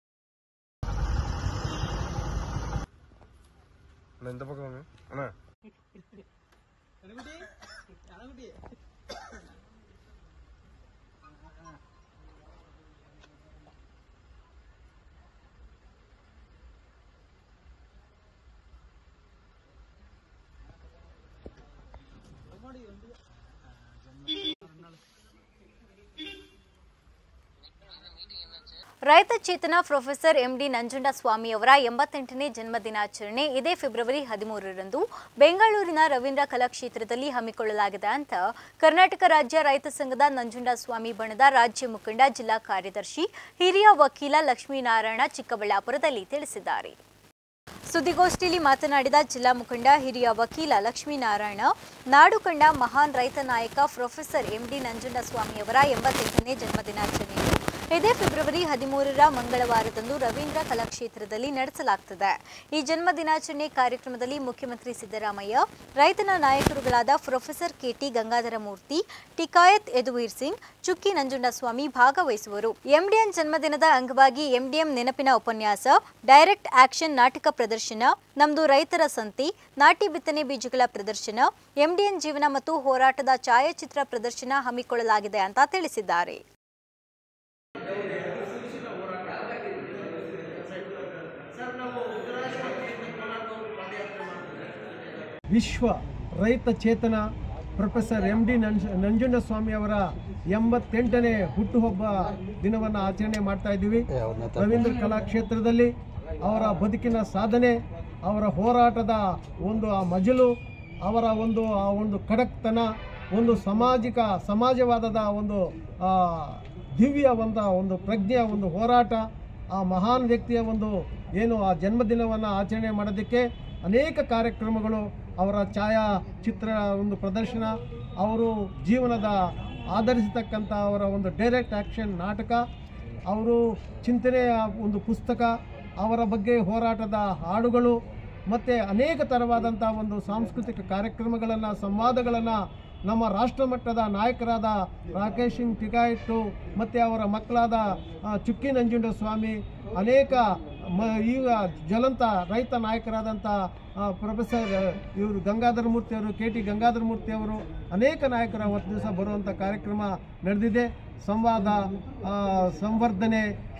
ರೈತ ಚೇತನ ಪ್ರೊಫೆಸರ್ ಎಂಡಿ ನಂಜುಂಡಸ್ವಾಮಿ ಅವರ 88ನೇ ಜನ್ಮದಿನಾಚರಣೆ ಇದೇ ಫೆಬ್ರವರಿ 13ರಂದು ಬೆಂಗಳೂರಿನ ರವೀಂದ್ರ ಕಲಾಕ್ಷೇತ್ರದಲ್ಲಿ ಹಮ್ಮಿಕೊಳ್ಳಲಾಗಿದೆ ಅಂತ ಕರ್ನಾಟಕ ರಾಜ್ಯ ರೈತ ಸಂಘದ ನಂಜುಂಡಸ್ವಾಮಿ ಬಣದ ರಾಜ್ಯ ಮುಖಂಡ ಜಿಲ್ಲಾ ಕಾರ್ಯದರ್ಶಿ ಹಿರಿಯ ವಕೀಲ ಲಕ್ಷ್ಮೀನಾರಾಯಣ ಚಿಕ್ಕಬಳ್ಳಾಪುರದಲ್ಲಿ ತಿಳಿಸಿದ್ದಾರೆ. ಸುದ್ದಿಗೋಷ್ಠಿಯಲ್ಲಿ ಮಾತನಾಡಿದ ಜಿಲ್ಲಾ ಮುಖಂಡ ಹಿರಿಯ ವಕೀಲ ಲಕ್ಷ್ಮೀನಾರಾಯಣ, ನಾಡು ಕಂಡ ಮಹಾನ್ ರೈತ ನಾಯಕ ಪ್ರೊಫೆಸರ್ ಎಂಡಿ ನಂಜುಂಡಸ್ವಾಮಿ ಅವರ 88ನೇ ಜನ್ಮದಿನಾಚರಣೆಯನ್ನು ಇದೇ ಫೆಬ್ರವರಿ 13ರ ಮಂಗಳವಾರದಂದು ರವೀಂದ್ರ ಕಲಾಕ್ಷೇತ್ರದಲ್ಲಿ ನಡೆಸಲಾಗುತ್ತದೆ. ಈ ಜನ್ಮದಿನಾಚರಣೆ ಕಾರ್ಯಕ್ರಮದಲ್ಲಿ ಮುಖ್ಯಮಂತ್ರಿ ಸಿದ್ದರಾಮಯ್ಯ, ರೈತನ ನಾಯಕರುಗಳಾದ ಪ್ರೊಫೆಸರ್ ಕೆಟಿ ಗಂಗಾಧರ ಮೂರ್ತಿ, ಟಿಕಾಯತ್ ಯದುವೀರ್ ಸಿಂಗ್, ಚುಕ್ಕಿ ನಂಜುಂಡಸ್ವಾಮಿ ಭಾಗವಹಿಸುವರು. ಎಂಡಿಎನ್ ಜನ್ಮದಿನದ ಅಂಗವಾಗಿ ಎಂಡಿಎಂ ನೆನಪಿನ ಉಪನ್ಯಾಸ, ಡೈರೆಕ್ಟ್ ಆಕ್ಷನ್ ನಾಟಕ ಪ್ರದರ್ಶನ, ನಮ್ದು ರೈತರ ಸಂತೆ, ನಾಟಿ ಬಿತ್ತನೆ ಬೀಜಗಳ ಪ್ರದರ್ಶನ, ಎಂಡಿಎನ್ ಜೀವನ ಮತ್ತು ಹೋರಾಟದ ಛಾಯಾಚಿತ್ರ ಪ್ರದರ್ಶನ ಹಮ್ಮಿಕೊಳ್ಳಲಾಗಿದೆ ಅಂತ ತಿಳಿಸಿದ್ದಾರೆ. ವಿಶ್ವ ರೈತ ಚೇತನ ಪ್ರೊಫೆಸರ್ ಎಂಡಿ ನಂಜುಂಡಸ್ವಾಮಿ ಅವರ 88ನೇ ಹುಟ್ಟುಹಬ್ಬ ದಿನವನ್ನು ಆಚರಣೆ ಮಾಡ್ತಾ ಇದ್ದೀವಿ. ರವೀಂದ್ರ ಕಲಾಕ್ಷೇತ್ರದಲ್ಲಿ ಅವರ ಬದುಕಿನ ಸಾಧನೆ, ಅವರ ಹೋರಾಟದ ಒಂದು ಆ ಮಜಲು, ಅವರ ಒಂದು ಖಡಕ್ತನ, ಒಂದು ಸಮಾಜವಾದದ ಒಂದು ದಿವ್ಯ ಒಂದು ಪ್ರಜ್ಞೆಯ ಒಂದು ಹೋರಾಟ, ಆ ಮಹಾನ್ ವ್ಯಕ್ತಿಯ ಏನು ಆ ಜನ್ಮದಿನವನ್ನು ಆಚರಣೆ ಮಾಡೋದಕ್ಕೆ ಅನೇಕ ಕಾರ್ಯಕ್ರಮಗಳು, ಅವರ ಛಾಯಾಚಿತ್ರ ಪ್ರದರ್ಶನ, ಅವರು ಜೀವನದ ಆಧರಿಸತಕ್ಕಂಥ ಅವರ ಡೈರೆಕ್ಟ್ ಆ್ಯಕ್ಷನ್ ನಾಟಕ, ಅವರು ಚಿಂತನೆಯ ಪುಸ್ತಕ, ಅವರ ಬಗ್ಗೆ ಹೋರಾಟದ ಹಾಡುಗಳು ಮತ್ತು ಅನೇಕ ಥರವಾದಂಥ ಸಾಂಸ್ಕೃತಿಕ ಕಾರ್ಯಕ್ರಮಗಳನ್ನು, ಸಂವಾದಗಳನ್ನು ನಮ್ಮ ರಾಷ್ಟ್ರಮಟ್ಟದ ನಾಯಕರಾದ ರಾಕೇಶ್ ಸಿಂಗ್ ಟಿಕಾಯಿಟ್ಟು ಮತ್ತು ಅವರ ಮಕ್ಕಳಾದ ಚುಕ್ಕಿ ನಂಜುಂಡಸ್ವಾಮಿ, ಅನೇಕ ಈಗ ಜ್ವಲಂತ ರೈತ ನಾಯಕರಾದಂಥ ಪ್ರೊಫೆಸರ್ ಇವರು ಗಂಗಾಧರ ಮೂರ್ತಿಯವರು, ಕೆಟಿ ಗಂಗಾಧರ ಮೂರ್ತಿಯವರು, ಅನೇಕ ನಾಯಕರ ಒಂದು ದಿವಸ ಬರುವಂಥ ಕಾರ್ಯಕ್ರಮ ನಡೆದಿದೆ. ಸಂವಾದ, ಸಂವರ್ಧನೆ,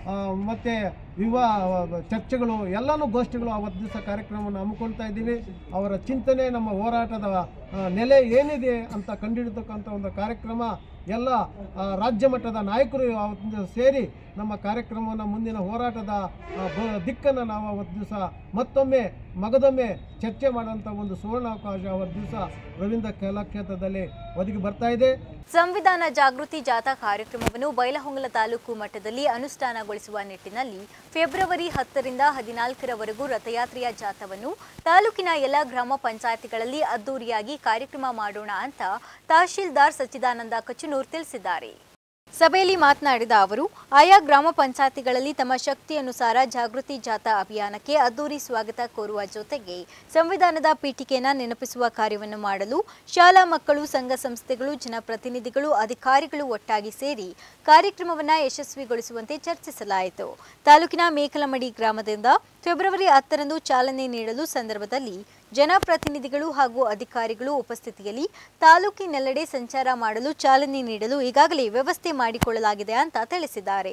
ಮತ್ತು ಚರ್ಚೆಗಳು ಎಲ್ಲನೂ ಗೋಷ್ಠಿಗಳು ಆವತ್ತು ದಿವಸ ಕಾರ್ಯಕ್ರಮವನ್ನು ಹಮ್ಮಿಕೊಳ್ತಾ ಇದ್ದೀವಿ. ಅವರ ಚಿಂತನೆ, ನಮ್ಮ ಹೋರಾಟದ ನೆಲೆ ಏನಿದೆ ಅಂತ ಕಂಡುಹಿಡಿತಕ್ಕಂಥ ಒಂದು ಕಾರ್ಯಕ್ರಮ ಎಲ್ಲ ರಾಜ್ಯ ಮಟ್ಟದ ನಾಯಕರು ಆವತ್ತಿನ ಸೇರಿ ನಮ್ಮ ಕಾರ್ಯಕ್ರಮವನ್ನು ಮುಂದಿನ ಹೋರಾಟದ ದಿಕ್ಕನ್ನು ನಾವು ಆವತ್ತು ದಿವಸ ಮತ್ತೊಮ್ಮೆ ಮಗದೊಮ್ಮೆ ಚರ್ಚೆ ಮಾಡುವಂಥ ಒಂದು ಸುವರ್ಣಾವಕಾಶ ಆವತ್ತು ದಿವಸ ರವೀಂದ್ರ ಕಲಾಕ್ಷೇತ್ರದಲ್ಲಿ ಒದಗಿ ಬರ್ತಾ ಇದೆ. ಸಂವಿಧಾನ ಜಾಗೃತಿ ಜಾಥಾ ಕಾರ್ಯಕ್ರಮವನ್ನು ಬೈಲಹೊಂಗಲ ತಾಲೂಕು ಮಟ್ಟದಲ್ಲಿ ಅನುಷ್ಠಾನಗೊಳಿಸುವ ನಿಟ್ಟಿನಲ್ಲಿ ಫೆಬ್ರವರಿ 10ರಿಂದ 14ರವರೆಗೂ ರಥಯಾತ್ರೆಯ ಜಾಥಾವನ್ನು ತಾಲೂಕಿನ ಎಲ್ಲ ಗ್ರಾಮ ಪಂಚಾಯಿತಿಗಳಲ್ಲಿ ಅದ್ದೂರಿಯಾಗಿ ಕಾರ್ಯಕ್ರಮ ಮಾಡೋಣ ಅಂತ ತಹಶೀಲ್ದಾರ್ ಸಚ್ಚಿದಾನಂದ ಕಚನೂರ್ ತಿಳಿಸಿದ್ದಾರೆ. ಸಭೆಯಲ್ಲಿ ಮಾತನಾಡಿದ ಅವರು, ಆಯಾ ಗ್ರಾಮ ಪಂಚಾಯಿತಿಗಳಲ್ಲಿ ತಮ್ಮ ಶಕ್ತಿಯನುಸಾರ ಜಾಗೃತಿ ಜಾಥಾ ಅಭಿಯಾನಕ್ಕೆ ಅದ್ದೂರಿ ಸ್ವಾಗತ ಕೋರುವ ಜೊತೆಗೆ ಸಂವಿಧಾನದ ಪೀಠಿಕೆಯನ್ನು ನೆನಪಿಸುವ ಕಾರ್ಯವನ್ನು ಮಾಡಲು ಶಾಲಾ ಮಕ್ಕಳು, ಸಂಘ ಸಂಸ್ಥೆಗಳು, ಜನಪ್ರತಿನಿಧಿಗಳು, ಅಧಿಕಾರಿಗಳು ಒಟ್ಟಾಗಿ ಸೇರಿ ಕಾರ್ಯಕ್ರಮವನ್ನು ಯಶಸ್ವಿಗೊಳಿಸುವಂತೆ ಚರ್ಚಿಸಲಾಯಿತು. ತಾಲೂಕಿನ ಮೇಕಲಮಡಿ ಗ್ರಾಮದಿಂದ ಫೆಬ್ರವರಿ 10ರಂದು ಚಾಲನೆ ನೀಡಲು ಸಂದರ್ಭದಲ್ಲಿ ಜನಪ್ರತಿನಿಧಿಗಳು ಹಾಗೂ ಅಧಿಕಾರಿಗಳು ಉಪಸ್ಥಿತಿಯಲ್ಲಿ ತಾಲೂಕಿನೆಲ್ಲೆಡೆ ಸಂಚಾರ ಮಾಡಲು ಚಾಲನೆ ನೀಡಲು ಈಗಾಗಲೇ ವ್ಯವಸ್ಥೆ ಮಾಡಿಕೊಳ್ಳಲಾಗಿದೆ ಅಂತ ತಿಳಿಸಿದ್ದಾರೆ.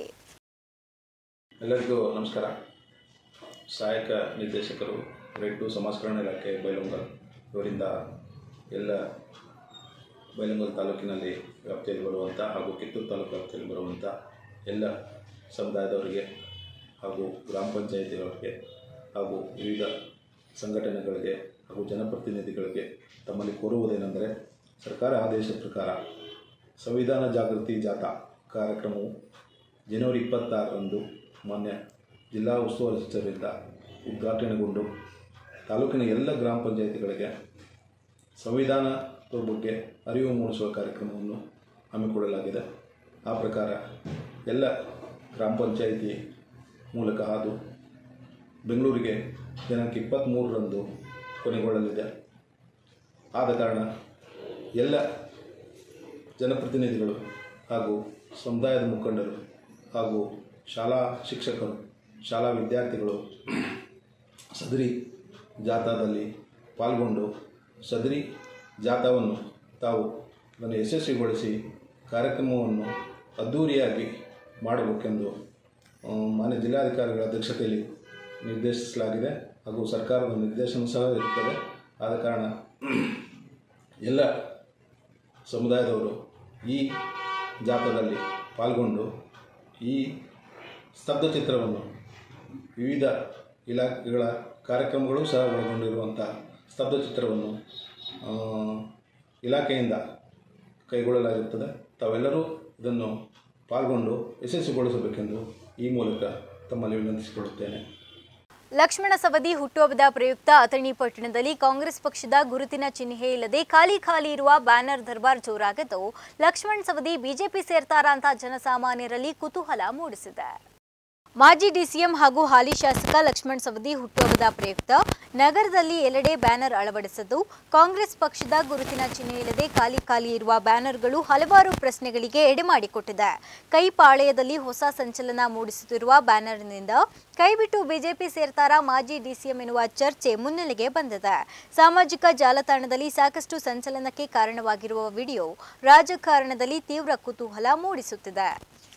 ಎಲ್ಲರಿಗೂ ನಮಸ್ಕಾರ. ಸಹಾಯಕ ನಿರ್ದೇಶಕರು ಗ್ರೇಡ್ 2 ಸಮಾಜ ಕಲ್ಯಾಣ ಇಲಾಖೆ ಬೈಲಹೊಂಗಲ ಇವರಿಂದ ಎಲ್ಲ ಬೈಲಹೊಂಗಲ ತಾಲೂಕಿನಲ್ಲಿ ವ್ಯಾಪ್ತಿಯಲ್ಲಿ ಬರುವಂಥ ಹಾಗೂ ಕಿತ್ತೂರು ತಾಲೂಕು ವ್ಯಾಪ್ತಿಯಲ್ಲಿ ಬರುವಂಥ ಎಲ್ಲ ಸಮುದಾಯದವರಿಗೆ ಹಾಗೂ ಗ್ರಾಮ ಪಂಚಾಯಿತಿಯವರಿಗೆ ಹಾಗೂ ವಿವಿಧ ಸಂಘಟನೆಗಳಿಗೆ ಹಾಗೂ ಜನಪ್ರತಿನಿಧಿಗಳಿಗೆ ತಮ್ಮಲ್ಲಿ ಕೋರುವುದೇನೆಂದರೆ, ಸರ್ಕಾರ ಆದೇಶದ ಪ್ರಕಾರ ಸಂವಿಧಾನ ಜಾಗೃತಿ ಜಾಥಾ ಕಾರ್ಯಕ್ರಮವು ಜನವರಿ 26ರಂದು ಮಾನ್ಯ ಜಿಲ್ಲಾ ಉಸ್ತುವಾರಿ ಸಚಿವರಿಂದ ಉದ್ಘಾಟನೆಗೊಂಡು ತಾಲೂಕಿನ ಎಲ್ಲ ಗ್ರಾಮ ಪಂಚಾಯಿತಿಗಳಿಗೆ ಸಂವಿಧಾನದ ಬಗ್ಗೆ ಅರಿವು ಮೂಡಿಸುವ ಕಾರ್ಯಕ್ರಮವನ್ನು ಹಮ್ಮಿಕೊಳ್ಳಲಾಗಿದೆ. ಆ ಪ್ರಕಾರ ಎಲ್ಲ ಗ್ರಾಮ ಪಂಚಾಯಿತಿ ಮೂಲಕ ಹಾದು ಬೆಂಗಳೂರಿಗೆ ದಿನಾಂಕ 23ರಂದು ಕೊನೆಗೊಳ್ಳಲಿದೆ. ಆದ ಕಾರಣ ಎಲ್ಲ ಜನಪ್ರತಿನಿಧಿಗಳು ಹಾಗೂ ಸಮುದಾಯದ ಮುಖಂಡರು ಹಾಗೂ ಶಾಲಾ ಶಿಕ್ಷಕರು, ಶಾಲಾ ವಿದ್ಯಾರ್ಥಿಗಳು ಸದರಿ ಜಾಥಾದಲ್ಲಿ ಪಾಲ್ಗೊಂಡು ಸದರಿ ಜಾಥಾವನ್ನು ತಾವು ಅದನ್ನು ಯಶಸ್ವಿಗೊಳಿಸಿ ಕಾರ್ಯಕ್ರಮವನ್ನು ಅದ್ಧೂರಿಯಾಗಿ ಮಾಡಬೇಕೆಂದು ಮಾನ್ಯ ಜಿಲ್ಲಾಧಿಕಾರಿಗಳ ಅಧ್ಯಕ್ಷತೆಯಲ್ಲಿ ನಿರ್ದೇಶಿಸಲಾಗಿದೆ ಹಾಗೂ ಸರ್ಕಾರದ ನಿರ್ದೇಶನ ಸಹ ಇರುತ್ತದೆ. ಆದ ಕಾರಣ ಎಲ್ಲ ಸಮುದಾಯದವರು ಈ ಜಾಥಾದಲ್ಲಿ ಪಾಲ್ಗೊಂಡು ಈ ಸ್ತಬ್ಧ ಚಿತ್ರವನ್ನು ವಿವಿಧ ಇಲಾಖೆಗಳ ಕಾರ್ಯಕ್ರಮಗಳು ಸಹ ಒಳಗೊಂಡಿರುವಂಥ ಸ್ತಬ್ಧ ಚಿತ್ರವನ್ನು ಇಲಾಖೆಯಿಂದ ಕೈಗೊಳ್ಳಲಾಗಿರುತ್ತದೆ. ತಾವೆಲ್ಲರೂ ಇದನ್ನು ಪಾಲ್ಗೊಂಡು ಯಶಸ್ವಿಗೊಳಿಸಬೇಕೆಂದು ಈ ಮೂಲಕ ತಮ್ಮಲ್ಲಿ ವಿನಂತಿಸಿಕೊಳ್ಳುತ್ತೇನೆ. ಲಕ್ಷ್ಮಣ ಸವದಿ ಹುಟ್ಟುಹಬ್ಬದ ಪ್ರಯುಕ್ತ ಅಥಣಿ ಪಟ್ಟಣದಲ್ಲಿ ಕಾಂಗ್ರೆಸ್ ಪಕ್ಷದ ಗುರುತಿನ ಚಿಹ್ನೆ ಇಲ್ಲದೆ ಖಾಲಿ ಇರುವ ಬ್ಯಾನರ್ ದರ್ಬಾರ್ ಜೋರಾಗಿದ್ದು, ಲಕ್ಷ್ಮಣ ಸವದಿ ಬಿಜೆಪಿ ಸೇರ್ತಾರಾ ಅಂತ ಜನಸಾಮಾನ್ಯರಲ್ಲಿ ಕುತೂಹಲ ಮೂಡಿಸಿದೆ. ಮಾಜಿ ಡಿಸಿಎಂ ಹಾಗೂ ಹಾಲಿ ಶಾಸಕ ಲಕ್ಷ್ಮಣ ಸವದಿ ಹುಟ್ಟುಹಬ್ಬದ ಪ್ರಯುಕ್ತ ನಗರದಲ್ಲಿ ಎಲ್ಲೆಡೆ ಬ್ಯಾನರ್ ಅಳವಡಿಸಿದ್ದು, ಕಾಂಗ್ರೆಸ್ ಪಕ್ಷದ ಗುರುತಿನ ಚಿಹ್ನೆ ಇಲ್ಲದೆ ಖಾಲಿ ಇರುವ ಬ್ಯಾನರ್ಗಳು ಹಲವಾರು ಪ್ರಶ್ನೆಗಳಿಗೆ ಎಡೆಮಾಡಿಕೊಟ್ಟಿದೆ. ಕೈಪಾಳ್ಯದಲ್ಲಿ ಹೊಸ ಸಂಚಲನ ಮೂಡಿಸುತ್ತಿರುವ ಬ್ಯಾನರ್ನಿಂದ ಕೈಬಿಟ್ಟು ಬಿಜೆಪಿ ಸೇರ್ತಾರಾ ಮಾಜಿ ಡಿಸಿಎಂ ಎನ್ನುವ ಚರ್ಚೆ ಮುನ್ನೆಲೆಗೆ ಬಂದಿದೆ. ಸಾಮಾಜಿಕ ಜಾಲತಾಣದಲ್ಲಿ ಸಾಕಷ್ಟು ಸಂಚಲನಕ್ಕೆ ಕಾರಣವಾಗಿರುವ ವಿಡಿಯೋ ರಾಜಕಾರಣದಲ್ಲಿ ತೀವ್ರ ಕುತೂಹಲ ಮೂಡಿಸುತ್ತಿದೆ.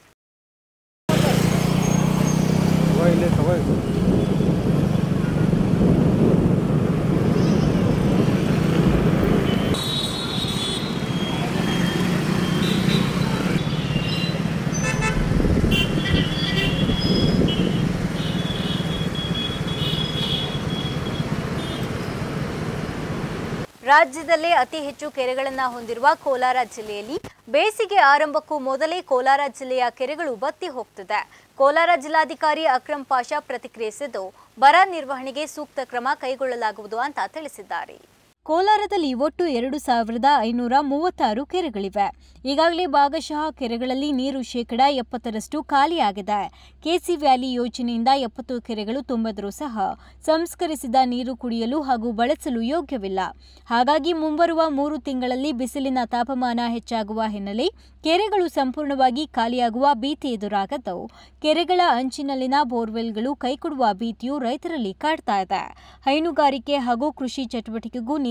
ರಾಜ್ಯದಲ್ಲೇ ಅತಿ ಹೆಚ್ಚು ಕೆರೆಗಳನ್ನು ಹೊಂದಿರುವ ಕೋಲಾರ ಜಿಲ್ಲೆಯಲ್ಲಿ ಬೇಸಿಗೆ ಆರಂಭಕ್ಕೂ ಮೊದಲೇ ಕೋಲಾರ ಜಿಲ್ಲೆಯ ಕೆರೆಗಳು ಬತ್ತಿ ಹೋಗ್ತಿದೆ. ಕೋಲಾರ ಜಿಲ್ಲಾಧಿಕಾರಿ ಅಕ್ರಮ್ ಪಾಷಾ ಪ್ರತಿಕ್ರಿಯಿಸಿದ್ದು, ಬರ ನಿರ್ವಹಣೆಗೆ ಸೂಕ್ತ ಕ್ರಮ ಕೈಗೊಳ್ಳಲಾಗುವುದು ಅಂತ ತಿಳಿಸಿದ್ದಾರೆ. ಕೋಲಾರದಲ್ಲಿ ಒಟ್ಟು 2536 ಕೆರೆಗಳಿವೆ. ಈಗಾಗಲೇ ಭಾಗಶಃ ಕೆರೆಗಳಲ್ಲಿ ನೀರು 70% ಖಾಲಿಯಾಗಿದೆ. ಕೆಸಿ ವ್ಯಾಲಿ ಯೋಜನೆಯಿಂದ 70 ಕೆರೆಗಳು ತುಂಬಿದರೂ ಸಹ ಸಂಸ್ಕರಿಸಿದ ನೀರು ಕುಡಿಯಲು ಹಾಗೂ ಬಳಸಲು ಯೋಗ್ಯವಿಲ್ಲ. ಹಾಗಾಗಿ ಮುಂಬರುವ 3 ತಿಂಗಳಲ್ಲಿ ಬಿಸಿಲಿನ ತಾಪಮಾನ ಹೆಚ್ಚಾಗುವ ಹಿನ್ನೆಲೆ ಕೆರೆಗಳು ಸಂಪೂರ್ಣವಾಗಿ ಖಾಲಿಯಾಗುವ ಭೀತಿ ಎದುರಾಗದ್ದು, ಕೆರೆಗಳ ಅಂಚಿನಲ್ಲಿನ ಬೋರ್ವೆಲ್ಗಳು ಕೈಕೊಡುವ ಭೀತಿಯು ರೈತರಲ್ಲಿ ಕಾಡ್ತಾ ಇದೆ. ಹೈನುಗಾರಿಕೆ ಹಾಗೂ ಕೃಷಿ ಚಟುವಟಿಕೆಗೂ ನೀರು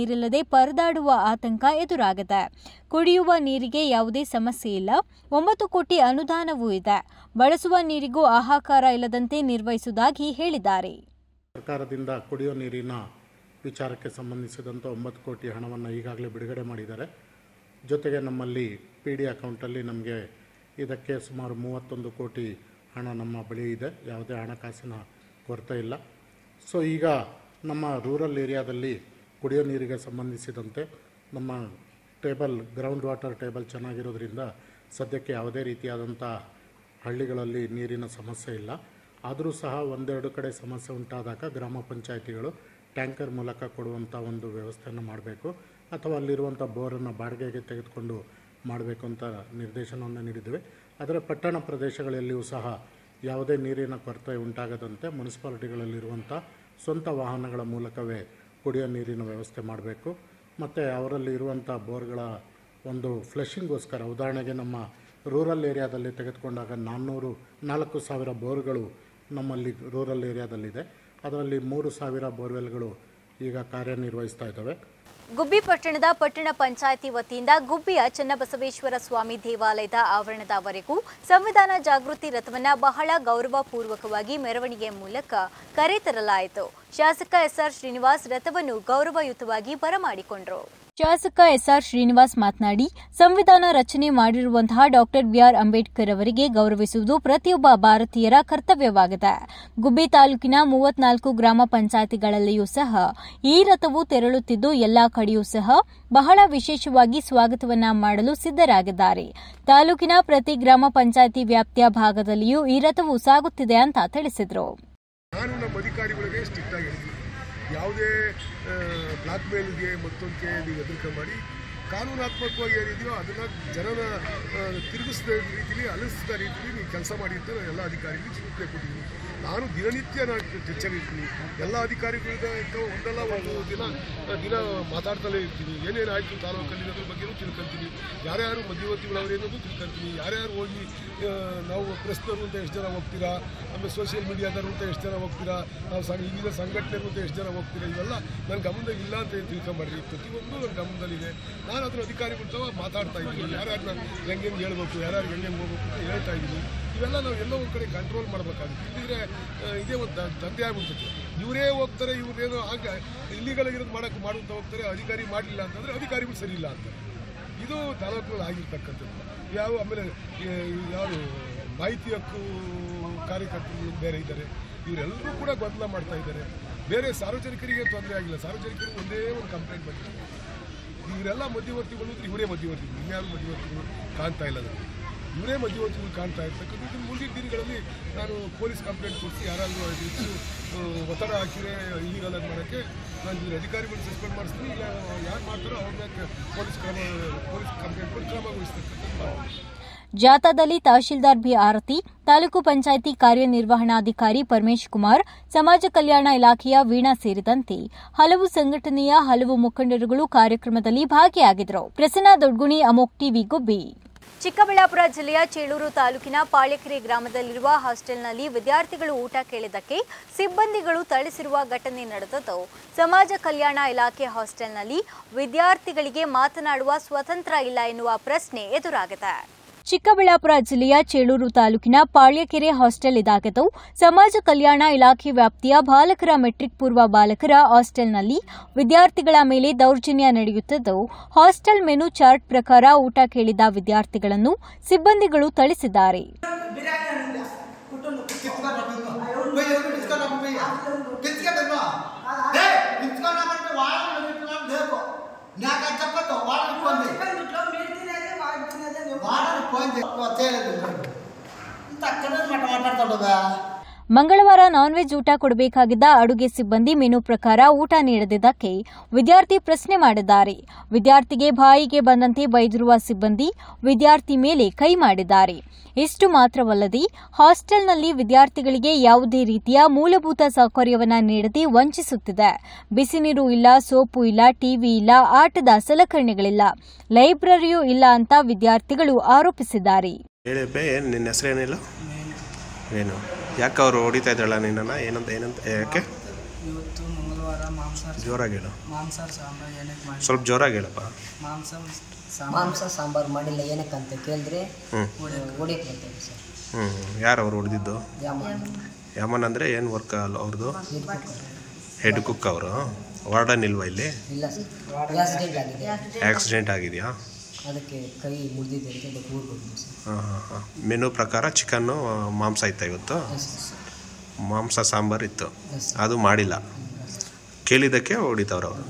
ನೀರಿಲ್ಲದೆ ಪರದಾಡುವ ಆತಂಕ ಎದುರಾಗಿದೆ. ಕುಡಿಯುವ ನೀರಿಗೆ ಯಾವುದೇ ಸಮಸ್ಯೆ ಇಲ್ಲ. 9 ಕೋಟಿ ಅನುದಾನವೂ ಇದೆ. ಬಳಸುವ ನೀರಿಗೂ ಹಾಹಾಕಾರ ಇಲ್ಲದಂತೆ ನಿರ್ವಹಿಸುವುದಾಗಿ ಹೇಳಿದ್ದಾರೆ. ಸರ್ಕಾರದಿಂದ ಕುಡಿಯುವ ನೀರಿನ ವಿಚಾರಕ್ಕೆ ಸಂಬಂಧಿಸಿದಂತೆ 9 ಕೋಟಿ ಹಣವನ್ನು ಈಗಾಗಲೇ ಬಿಡುಗಡೆ ಮಾಡಿದ್ದಾರೆ. ಜೊತೆಗೆ ನಮ್ಮಲ್ಲಿ PD ಅಕೌಂಟಲ್ಲಿ ನಮಗೆ ಇದಕ್ಕೆ ಸುಮಾರು 31 ಕೋಟಿ ಹಣ ನಮ್ಮ ಬಳಿ ಇದೆ. ಯಾವುದೇ ಹಣಕಾಸಿನ ಕೊರತೆ ಇಲ್ಲ. ಸೊ ಈಗ ನಮ್ಮ ರೂರಲ್ ಏರಿಯಾದಲ್ಲಿ ಕುಡಿಯೋ ನೀರಿಗೆ ಸಂಬಂಧಿಸಿದಂತೆ ನಮ್ಮ ಗ್ರೌಂಡ್ ವಾಟರ್ ಟೇಬಲ್ ಚೆನ್ನಾಗಿರೋದ್ರಿಂದ ಸದ್ಯಕ್ಕೆ ಯಾವುದೇ ರೀತಿಯಾದಂಥ ಹಳ್ಳಿಗಳಲ್ಲಿ ನೀರಿನ ಸಮಸ್ಯೆ ಇಲ್ಲ. ಆದರೂ ಸಹ ಒಂದೆರಡು ಕಡೆ ಸಮಸ್ಯೆ ಉಂಟಾದಾಗ ಗ್ರಾಮ ಪಂಚಾಯಿತಿಗಳು ಟ್ಯಾಂಕರ್ ಮೂಲಕ ಕೊಡುವಂಥ ಒಂದು ವ್ಯವಸ್ಥೆಯನ್ನು ಮಾಡಬೇಕು ಅಥವಾ ಅಲ್ಲಿರುವಂಥ ಬೋರನ್ನು ಬಾಡಿಗೆಗೆ ತೆಗೆದುಕೊಂಡು ಮಾಡಬೇಕು ಅಂತ ನಿರ್ದೇಶನವನ್ನು ನೀಡಿದ್ದೇವೆ. ಆದರೆ ಪಟ್ಟಣ ಪ್ರದೇಶಗಳಲ್ಲಿಯೂ ಸಹ ಯಾವುದೇ ನೀರಿನ ಕೊರತೆ ಉಂಟಾಗದಂತೆ ಮುನ್ಸಿಪಾಲಿಟಿಗಳಲ್ಲಿರುವಂಥ ಸ್ವಂತ ವಾಹನಗಳ ಮೂಲಕವೇ ಕುಡಿಯೋ ನೀರಿನ ವ್ಯವಸ್ಥೆ ಮಾಡಬೇಕು. ಮತ್ತು ಅವರಲ್ಲಿ ಇರುವಂಥ ಬೋರ್ಗಳ ಒಂದು ಫ್ಲಶಿಂಗೋಸ್ಕರ, ಉದಾಹರಣೆಗೆ ನಮ್ಮ ರೂರಲ್ ಏರಿಯಾದಲ್ಲಿ ತೆಗೆದುಕೊಂಡಾಗ 4,000 ಬೋರ್ಗಳು ನಮ್ಮಲ್ಲಿ ರೂರಲ್ ಏರಿಯಾದಲ್ಲಿದೆ. ಅದರಲ್ಲಿ 3,000 ಬೋರ್ವೆಲ್ಗಳು ಈಗ ಕಾರ್ಯನಿರ್ವಹಿಸ್ತಾ ಇದ್ದಾವೆ. ಗುಬ್ಬಿ ಪಟ್ಟಣದ ಪಟ್ಟಣ ಪಂಚಾಯಿತಿ ವತಿಯಿಂದ ಗುಬ್ಬಿಯ ಚನ್ನಬಸವೇಶ್ವರ ಸ್ವಾಮಿ ದೇವಾಲಯದ ಆವರಣದವರೆಗೂ ಸಂವಿಧಾನ ಜಾಗೃತಿ ರಥವನ್ನು ಬಹಳ ಗೌರವಪೂರ್ವಕವಾಗಿ ಮೆರವಣಿಗೆ ಮೂಲಕ ಕರೆತರಲಾಯಿತು. ಶಾಸಕ SR ಶ್ರೀನಿವಾಸ್ ರಥವನ್ನು ಗೌರವಯುತವಾಗಿ ಬರಮಾಡಿಕೊಂಡರು. ಶಾಸಕ SR ಶ್ರೀನಿವಾಸ್ ಮಾತನಾಡಿ, ಸಂವಿಧಾನ ರಚನೆ ಮಾಡಿರುವಂತಹ ಡಾಕ್ಟರ್ BR ಅಂಬೇಡ್ಕರ್ ಅವರಿಗೆ ಗೌರವಿಸುವುದು ಪ್ರತಿಯೊಬ್ಬ ಭಾರತೀಯರ ಕರ್ತವ್ಯವಾಗಿದೆ. ಗುಬ್ಬಿ ತಾಲೂಕಿನ 34 ಗ್ರಾಮ ಪಂಚಾಯಿತಿಗಳಲ್ಲಿಯೂ ಸಹ ಈ ರಥವು ತೆರಳುತ್ತಿದ್ದು ಎಲ್ಲಾ ಕಡೆಯೂ ಸಹ ಬಹಳ ವಿಶೇಷವಾಗಿ ಸ್ವಾಗತವನ್ನ ಮಾಡಲು ಸಿದ್ದರಾಗಿದ್ದಾರೆ. ತಾಲೂಕಿನ ಪ್ರತಿ ಗ್ರಾಮ ಪಂಚಾಯಿತಿ ವ್ಯಾಪ್ತಿಯ ಭಾಗದಲ್ಲಿಯೂ ಈ ರಥವು ಸಾಗುತ್ತಿದೆ ಅಂತ ತಿಳಿಸಿದರು. ಯಾವುದೇ ಬ್ಲಾಕ್ ಮೇಲ್ಗೆ ಮತ್ತೊಂದಕ್ಕೆ ನೀವು ಎದುರಿಕೆ ಮಾಡಿ ಕಾನೂನಾತ್ಮಕವಾಗಿ ಏನಿದೆಯೋ ಅದನ್ನು ಜನನ ತಿರುಗಿಸಿದ ರೀತಿಯಲ್ಲಿ ಅಲಿಸಿದ ರೀತಿಯಲ್ಲಿ ನೀವು ಕೆಲಸ ಮಾಡಿ ಅಂತ ಎಲ್ಲ ಅಧಿಕಾರಿಗಳಿಗೆ ಸೂಚನೆ ಕೊಟ್ಟಿದ್ದೀನಿ. ನಾನು ದಿನನಿತ್ಯ ಚರ್ಚೆಲಿರ್ತೀನಿ. ಎಲ್ಲ ಅಧಿಕಾರಿಗಳಿಂದ ಒಂದಲ್ಲ ಒಂದು ದಿನ ಮಾತಾಡ್ತಲೇ ಇರ್ತೀನಿ. ಏನೇನು ಆಯಿತು ತಾಲೂಕಲ್ಲಿ ಅದ್ರ ಬಗ್ಗೆಯೂ ತಿಳ್ಕೊಳ್ತೀನಿ. ಯಾರ್ಯಾರು ಮಧ್ಯವರ್ತಿಗಳವರೇನೋದು ತಿಳ್ಕೊಳ್ತೀನಿ. ಯಾರ್ಯಾರು ಹೋಗಿ ನಾವು ಪ್ರೆಸ್ನವರು ಅಂತ ಎಷ್ಟು ಜನ ಹೋಗ್ತೀರಾ, ಆಮೇಲೆ ಸೋಷಿಯಲ್ ಮೀಡಿಯಾದವರು ಅಂತ ಎಷ್ಟು ಜನ ಹೋಗ್ತೀರಾ, ನಾವು ವಿವಿಧ ಸಂಘಟನೆಗಳು ಅಂತ ಎಷ್ಟು ಜನ ಹೋಗ್ತೀರಾ, ಇವೆಲ್ಲ ನನ್ನ ಗಮನದಾಗ ಇಲ್ಲ ಅಂತ ತಿಳ್ಕೊಂಬರ್ರಿ. ಪ್ರತಿಯೊಂದು ನನ್ನ ಗಮನದಲ್ಲಿದೆ. ನಾನು ಅದರ ಅಧಿಕಾರಿಗಳು ಮಾತಾಡ್ತಾ ಇದ್ದೀನಿ. ಯಾರ್ಯಾರನ್ನ ಹೆಂಗೆ ಹೇಳ್ಬೇಕು, ಯಾರ್ಯಾರು ಹೆಂಗೆ ಹೋಗ್ಬೇಕು ಅಂತ ಹೇಳ್ತಾ ಇದ್ದೀನಿ. ಇವೆಲ್ಲ ನಾವು ಎಲ್ಲೋ ಒಂದು ಕಡೆ ಕಂಟ್ರೋಲ್ ಮಾಡಬೇಕಾಗುತ್ತೆ. ಇಲ್ಲಿದ್ರೆ ಇದೇ ಒಂದು ದಂಧೆ ಆಗ್ಬಿಡ್ತೈತೆ. ಇವರೇ ಹೋಗ್ತಾರೆ, ಇವ್ರೇನೋ ಆಗ ಇಲ್ಲಿಗಳಿರೋದು ಮಾಡುವಂತ ಹೋಗ್ತಾರೆ. ಅಧಿಕಾರಿ ಮಾಡಲಿಲ್ಲ ಅಂತಂದರೆ ಅಧಿಕಾರಿಗಳು ಸರಿ ಇಲ್ಲ ಅಂತಾರೆ. ಇದು ತಾಲೂಕುಗಳು ಆಗಿರ್ತಕ್ಕಂಥದ್ದು. ಆಮೇಲೆ ಯಾರು ಮಾಹಿತಿ ಹಕ್ಕು ಕಾರ್ಯಕರ್ತರು ಬೇರೆ ಇದ್ದಾರೆ. ಇವರೆಲ್ಲರೂ ಕೂಡ ಗೊಂದಲ ಮಾಡ್ತಾ ಇದ್ದಾರೆ. ಬೇರೆ ಸಾರ್ವಜನಿಕರಿಗೆ ತೊಂದರೆ ಆಗಿಲ್ಲ. ಸಾರ್ವಜನಿಕರಿಗೆ ಒಂದೇ ಒಂದು ಕಂಪ್ಲೇಂಟ್ ಮಾಡಿದ್ದಾರೆ. ಇವರೆಲ್ಲ ಮಧ್ಯವರ್ತಿಗಳು ಅಂದರೆ ಇವರೇ ಮಧ್ಯವರ್ತಿಗಳು, ಇನ್ಯಾರು ಮಧ್ಯವರ್ತಿಗಳು ಕಾಣ್ತಾ ಇಲ್ಲ. ಇವರೇ ಮಧ್ಯವರ್ತಿಗಳು ಕಾಣ್ತಾ ಇರ್ತಕ್ಕಂಥದ್ದು. ಮುಂದಿನ ದಿನಗಳಲ್ಲಿ ನಾನು ಪೊಲೀಸ್ ಕಂಪ್ಲೇಂಟ್ ಕೊಡಿಸಿ ಯಾರಾದರೂ ಹೆಚ್ಚು ಒತ್ತಡ ಹಾಕಿದರೆ ಇಲ್ಲಿಗಲ್ಲ ಮಾಡೋಕ್ಕೆ ನಾನು ಇವ್ರ ಅಧಿಕಾರಿಗಳು ಸಸ್ಪೆಂಡ್ ಮಾಡಿಸ್ತೀನಿ. ಇಲ್ಲ ಯಾರು ಮಾಡ್ತಾರೋ ಅವ್ರನ್ನ ಪೊಲೀಸ್ ಕಂಪ್ಲೇಂಟ್ ಕೊಟ್ಟು ಕ್ರಮ ವಹಿಸ್ತಕ್ಕಂಥದ್ದು. ಜಾಥಾದಲ್ಲಿ ತಹಶೀಲ್ದಾರ್ ಬಿ ಆರತಿ, ತಾಲೂಕು ಪಂಚಾಯಿತಿ ಕಾರ್ಯನಿರ್ವಹಣಾಧಿಕಾರಿ ಪರಮೇಶ್ ಕುಮಾರ್, ಸಮಾಜ ಕಲ್ಯಾಣ ಇಲಾಖೆಯ ವೀಣಾ ಸೇರಿದಂತೆ ಹಲವು ಸಂಘಟನೆಯ ಹಲವು ಮುಖಂಡರುಗಳು ಕಾರ್ಯಕ್ರಮದಲ್ಲಿ ಭಾಗಿಯಾಗಿದ್ದರು. ಪ್ರಸನ್ನ ದೊಡ್ಗುಣಿ, ಅಮೋಕ್ ಟಿವಿ, ಗುಬ್ಬಿ. ಚಿಕ್ಕಬಳ್ಳಾಪುರ ಜಿಲ್ಲೆಯ ಚೇಳೂರು ತಾಲೂಕಿನ ಪಾಳ್ಯಕೆರೆ ಗ್ರಾಮದಲ್ಲಿರುವ ಹಾಸ್ಟೆಲ್ನಲ್ಲಿ ವಿದ್ಯಾರ್ಥಿಗಳು ಊಟ ಕೇಳಿದ್ದಕ್ಕೆ ಸಿಬ್ಬಂದಿಗಳು ಥಳಿಸಿರುವ ಘಟನೆ ನಡೆದಿದ್ದು, ಸಮಾಜ ಕಲ್ಯಾಣ ಇಲಾಖೆ ಹಾಸ್ಟೆಲ್ನಲ್ಲಿ ವಿದ್ಯಾರ್ಥಿಗಳಿಗೆ ಮಾತನಾಡುವ ಸ್ವತಂತ್ರ ಇಲ್ಲ ಎನ್ನುವ ಪ್ರಶ್ನೆ ಎದುರಾಗಿದೆ. ಚಿಕ್ಕಬಳ್ಳಾಪುರ ಜಿಲ್ಲೆಯ ಚೇಳೂರು ತಾಲೂಕಿನ ಪಾಳ್ಯಕೆರೆ ಹಾಸ್ಟೆಲ್ ಇದಾಗಿದ್ದು, ಸಮಾಜ ಕಲ್ಯಾಣ ಇಲಾಖೆ ವ್ಯಾಪ್ತಿಯ ಬಾಲಕರ ಮೆಟ್ರಿಕ್ ಪೂರ್ವ ಬಾಲಕರ ಹಾಸ್ಟೆಲ್ನಲ್ಲಿ ವಿದ್ಯಾರ್ಥಿಗಳ ಮೇಲೆ ದೌರ್ಜನ್ಯ ನಡೆಯುತ್ತಿದ್ದು, ಹಾಸ್ಟೆಲ್ ಮೆನು ಚಾರ್ಟ್ ಪ್ರಕಾರ ಊಟ ಕೇಳಿದ ವಿದ್ಯಾರ್ಥಿಗಳನ್ನು ಸಿಬ್ಬಂದಿಗಳು ಥಳಿಸಿದ್ದಾರೆ. ಮಂಗಳವಾರ ನಾನ್ ವೆಜ್ ಊಟ ಕೊಡಬೇಕಾಗಿದ್ದ ಅಡುಗೆ ಸಿಬ್ಬಂದಿ ಮೆನು ಪ್ರಕಾರ ಊಟ ನೀಡದಿದ್ದಕ್ಕೆ ವಿದ್ಯಾರ್ಥಿ ಪ್ರಶ್ನೆ ಮಾಡಿದ್ದಾರೆ. ವಿದ್ಯಾರ್ಥಿಗೆ ಬಾಯಿಗೆ ಬಂದಂತೆ ಬೈದಿರುವ ಸಿಬ್ಬಂದಿ ವಿದ್ಯಾರ್ಥಿ ಮೇಲೆ ಕೈ ಮಾಡಿದ್ದಾರೆ. ಇಷ್ಟು ಮಾತ್ರವಲ್ಲದೆ ಹಾಸ್ಟೆಲ್ನಲ್ಲಿ ವಿದ್ಯಾರ್ಥಿಗಳಿಗೆ ಯಾವುದೇ ರೀತಿಯ ಮೂಲಭೂತ ಸೌಕರ್ಯವನ್ನು ನೀಡದೆ ವಂಚಿಸುತ್ತಿದೆ. ಬಿಸಿ ನೀರು ಇಲ್ಲ, ಸೋಪು ಇಲ್ಲ, ಟಿವಿ ಇಲ್ಲ, ಆಟದ ಸಲಕರಣೆಗಳಿಲ್ಲ, ಲೈಬ್ರರಿಯೂ ಇಲ್ಲ ಅಂತ ವಿದ್ಯಾರ್ಥಿಗಳು ಆರೋಪಿಸಿದ್ದಾರೆ. ನಿನ್ನ ಹೆಸರೇನಿಲ್ಲ ಏನು? ಯಾಕೆ ಅವರು ಹೊಡಿತಾ ಇದ್ದಾಳ ನಿನ್ನನ್ನು? ಏನಂತ ಯಾಕೆ ಇವತ್ತು ಮಂಗಳವಾರ ಜೋರಾಗಿ ಹೇಳು. ಮಾಂಸಾರ ಸಾಂಬಾರು ಏನಕ್ಕೆ ಮಾಡಿ ಸ್ವಲ್ಪ ಜೋರಾಗಿ ಹೇಳಪ್ಪ. ಮಾಂಸ ಸಾಂಬಾರು ಮಾಡಿಲ್ಲ ಏನಕ್ಕಂತ ಕೇಳಿದ್ರೆ ಹೊಡಿಯಕ್ಕೆ ಬರ್ತೇವೆ ಸರ್. ಯಾರು ಅವ್ರು ಹೊಡೆದಿದ್ದು? ಯಾಮನ್ ಅಂದರೆ ಏನು ವರ್ಕ್ ಅಲ್ಲ ಅವ್ರದ್ದು? ಹೆಡ್ ಕುಕ್ ಅವರು. ವಾರ್ಡನ್ ಇಲ್ವಾ ಇಲ್ಲಿ? ಇಲ್ಲ ಸರ್, ಆಕ್ಸಿಡೆಂಟ್ ಆಗಿದೆ. ಆಕ್ಸಿಡೆಂಟ್ ಆಗಿದೆಯಾ? ಅದಕ್ಕೆ ಕೈ ಮುರಿದಿದೆ ಅಂತ ಊರಿಗೆ ಹೋಗ್ತೀವಿ ಸರ್. ಹಾಂ. ಮೆನು ಪ್ರಕಾರ ಚಿಕನ್ನು ಮಾಂಸ ಇತ್ತ ಇವತ್ತು? ಮಾಂಸ ಸಾಂಬಾರು ಇತ್ತು, ಅದು ಮಾಡಿಲ್ಲ. ಕೇಳಿದ್ದಕ್ಕೆ ಹೊಡಿತವ್ರು ಅವರು.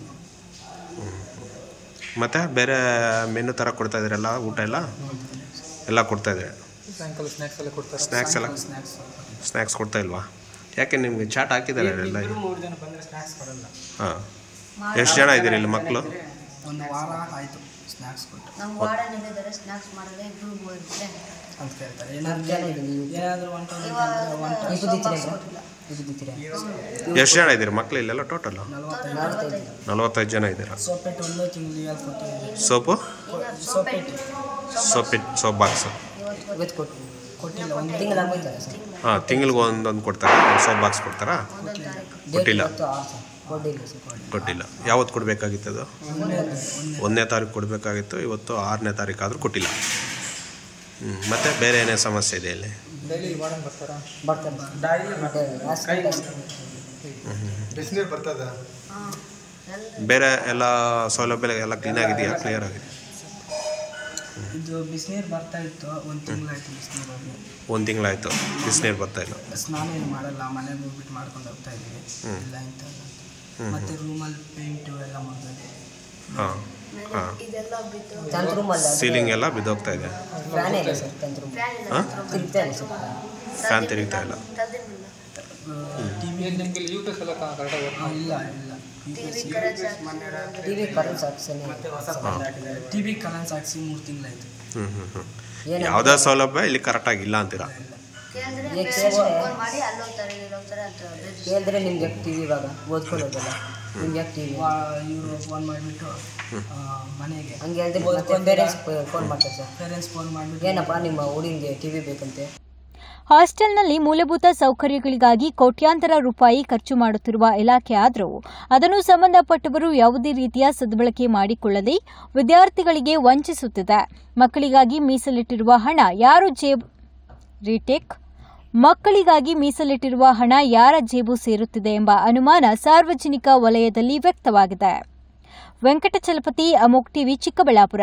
ಮತ್ತು ಬೇರೆ ಮೆನು ಥರ ಕೊಡ್ತಾಯಿದ್ರಲ್ಲ ಊಟ ಎಲ್ಲ ಕೊಡ್ತಾಯಿದ್ದಾರೆ? ಸ್ನ್ಯಾಕ್ಸ್ ಕೊಡ್ತಾ ಇಲ್ವಾ? ಯಾಕೆ ನಿಮಗೆ ಚಾಟ್ ಹಾಕಿದ್ದಾರೆ ಎಲ್ಲ? ಹಾಂ. ಎಷ್ಟು ಜನ ಇದ್ದೀರಿ ಇಲ್ಲಿ ಮಕ್ಕಳು? ಒಂದು ವಾರ ಆಯಿತು ಸ್ನ್ಯಾಕ್ಸ್ ಕೊಟ್ಟು. ಅಂತ ಕೇಳ್ತಾರೆ. ಏನಾದರೂ ಎಷ್ಟು ಜನ ಇದ್ದೀರಿ ಮಕ್ಕಳು ಇಲ್ಲೆಲ್ಲ ಟೋಟಲ್? 45 ಜನ ಇದ್ದೀರಾ? ಸೋಪೆಟ್ಟು ಒಂದು ತಿಂಗಳು ಕೊಟ್ಟಿದ್ದೀವಿ. ಸೋಪ್ ಬಾಕ್ಸ್ ಕೊಟ್ಟಿಲ್ಲ, ಒಂದು ತಿಂಗಳಾಗೋಯ್ತಲ್ಲ ಸರ್. ಹಾಂ, ತಿಂಗಳಿಗೆ ಒಂದೊಂದು ಕೊಡ್ತಾರಾ? ಸೋಪ್ ಬಾಕ್ಸ್ ಕೊಡ್ತಾರಾ? ಕೊಟ್ಟಿಲ್ಲ. ಯಾವತ್ತು ಕೊಡಬೇಕಾಗಿತ್ತು ಅದು? 1ನೇ ತಾರೀಕು ಕೊಡಬೇಕಾಗಿತ್ತು. ಇವತ್ತು 6ನೇ ತಾರೀಕು ಆದರೂ ಕೊಟ್ಟಿಲ್ಲ. ಮತ್ತು ಬೇರೆ ಏನೇ ಸಮಸ್ಯೆ ಇದೆ ಇಲ್ಲಿ? ಬೇರೆ ಎಲ್ಲ ಸೌಲಭ್ಯ ಎಲ್ಲ ಕ್ಲೀನ್ ಆಗಿದೆಯಾ? ಕ್ಲಿಯರ್ ಆಗಿದೆ? ಇದು ಬಿಸಿನೀರು ಬರ್ತಾ ಇತ್ತು, ಒಂದು ತಿಂಗಳಾಯ್ತು ಬಿಸಿನೀರು. 1 ತಿಂಗಳಾಯಿತು ಬಿಸಿನೀರು ಬರ್ತಾ ಇಲ್ಲ. ಸ್ನಾನ ಏನು ಮಾಡಲ್ಲ, ಮನೆಗೆ ಹೋಗ್ಬಿಟ್ಟು ಮಾಡ್ಕೊಂಡು ಹೋಗ್ತಾ ಇದ್ದೀವಿ. ಇಲ್ಲ ಇಂತ ಮತ್ತೆ ರೂಮಲ್ಲಿ ಪೇಂಟು ಎಲ್ಲ ಮಾಡಿದೆ. ಹಾಂ. ಸೀಲಿಂಗ್ ಎಲ್ಲ ಬಿದ್ದೋಗ್ತಾ ಇದೆ. ಫ್ಯಾನ್ ತಿರುಗ್ತಾ ಇಲ್ಲ. ಟಿವಿ ಕರೆನ್ಸ್ ಹಾಕ್ಸಿ 3 ತಿಂಗಳಾಯ್ತು. ಯಾವುದೇ ಸೌಲಭ್ಯ ಇಲ್ಲಿ ಕರೆಕ್ಟಾಗಿಲ್ಲ ಅಂತೀರಾ? ಕೇಳಿದ್ರೆ ನಿಮ್ಗೆ ಟಿವಿ ಇವಾಗ ಓದ್ಕೊಳ್ಳೋದಲ್ಲ, ನಿಮ್ಗೆ ಟಿವಿ ಇವರು ಫೋನ್ ಮಾಡಿಬಿಟ್ಟು ಮನೆಗೆ ಹಂಗೆ ಹೇಳಿದ್ರೆ ಪೇರೆಂಟ್ಸ್ ಫೋನ್ ಮಾಡ್ತಾರೆ ಸರ್. ಪೇರೆಂಟ್ಸ್ ಫೋನ್ ಮಾಡಿಬಿಟ್ಟು ಏನಪ್ಪ ನಿಮ್ಮ ಹುಡುಗಿಗೆ ಟಿವಿ ಬೇಕಂತೆ. ಹಾಸ್ಟೆಲ್ನಲ್ಲಿ ಮೂಲಭೂತ ಸೌಕರ್ಯಗಳಿಗಾಗಿ ಕೋಟ್ಯಾಂತರ ರೂಪಾಯಿ ಖರ್ಚು ಮಾಡುತ್ತಿರುವ ಇಲಾಖೆ ಆದರೂ ಅದನ್ನು ಸಂಬಂಧಪಟ್ಟವರು ಯಾವುದೇ ರೀತಿಯ ಸದ್ಬಳಕೆ ಮಾಡಿಕೊಳ್ಳದೆ ವಿದ್ಯಾರ್ಥಿಗಳಿಗೆ ವಂಚಿಸುತ್ತಿದೆ. ಮಕ್ಕಳಿಗಾಗಿ ಮೀಸಲಿಟ್ಟಿರುವ ಹಣ ಯಾರ ಜೇಬು ಸೇರುತ್ತಿದೆ ಎಂಬ ಅನುಮಾನ ಸಾರ್ವಜನಿಕ ವಲಯದಲ್ಲಿ ವ್ಯಕ್ತವಾಗಿದೆ. ವೆಂಕಟಚಲಪತಿ, ಅಮೋಕ್ ಟಿವಿ, ಚಿಕ್ಕಬಳ್ಳಾಪುರ.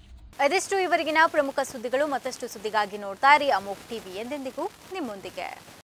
ಇದಿಷ್ಟು ಇವರೆಗಿನ ಪ್ರಮುಖ ಸುದ್ದಿಗಳು. ಮತ್ತಷ್ಟು ಸುದ್ದಿಗಾಗಿ ನೋಡ್ತಾ ಇರಿ ಅಮೋಕ್ ಟಿವಿ, ಎಂದೆಂದಿಗೂ ನಿಮ್ಮೊಂದಿಗೆ.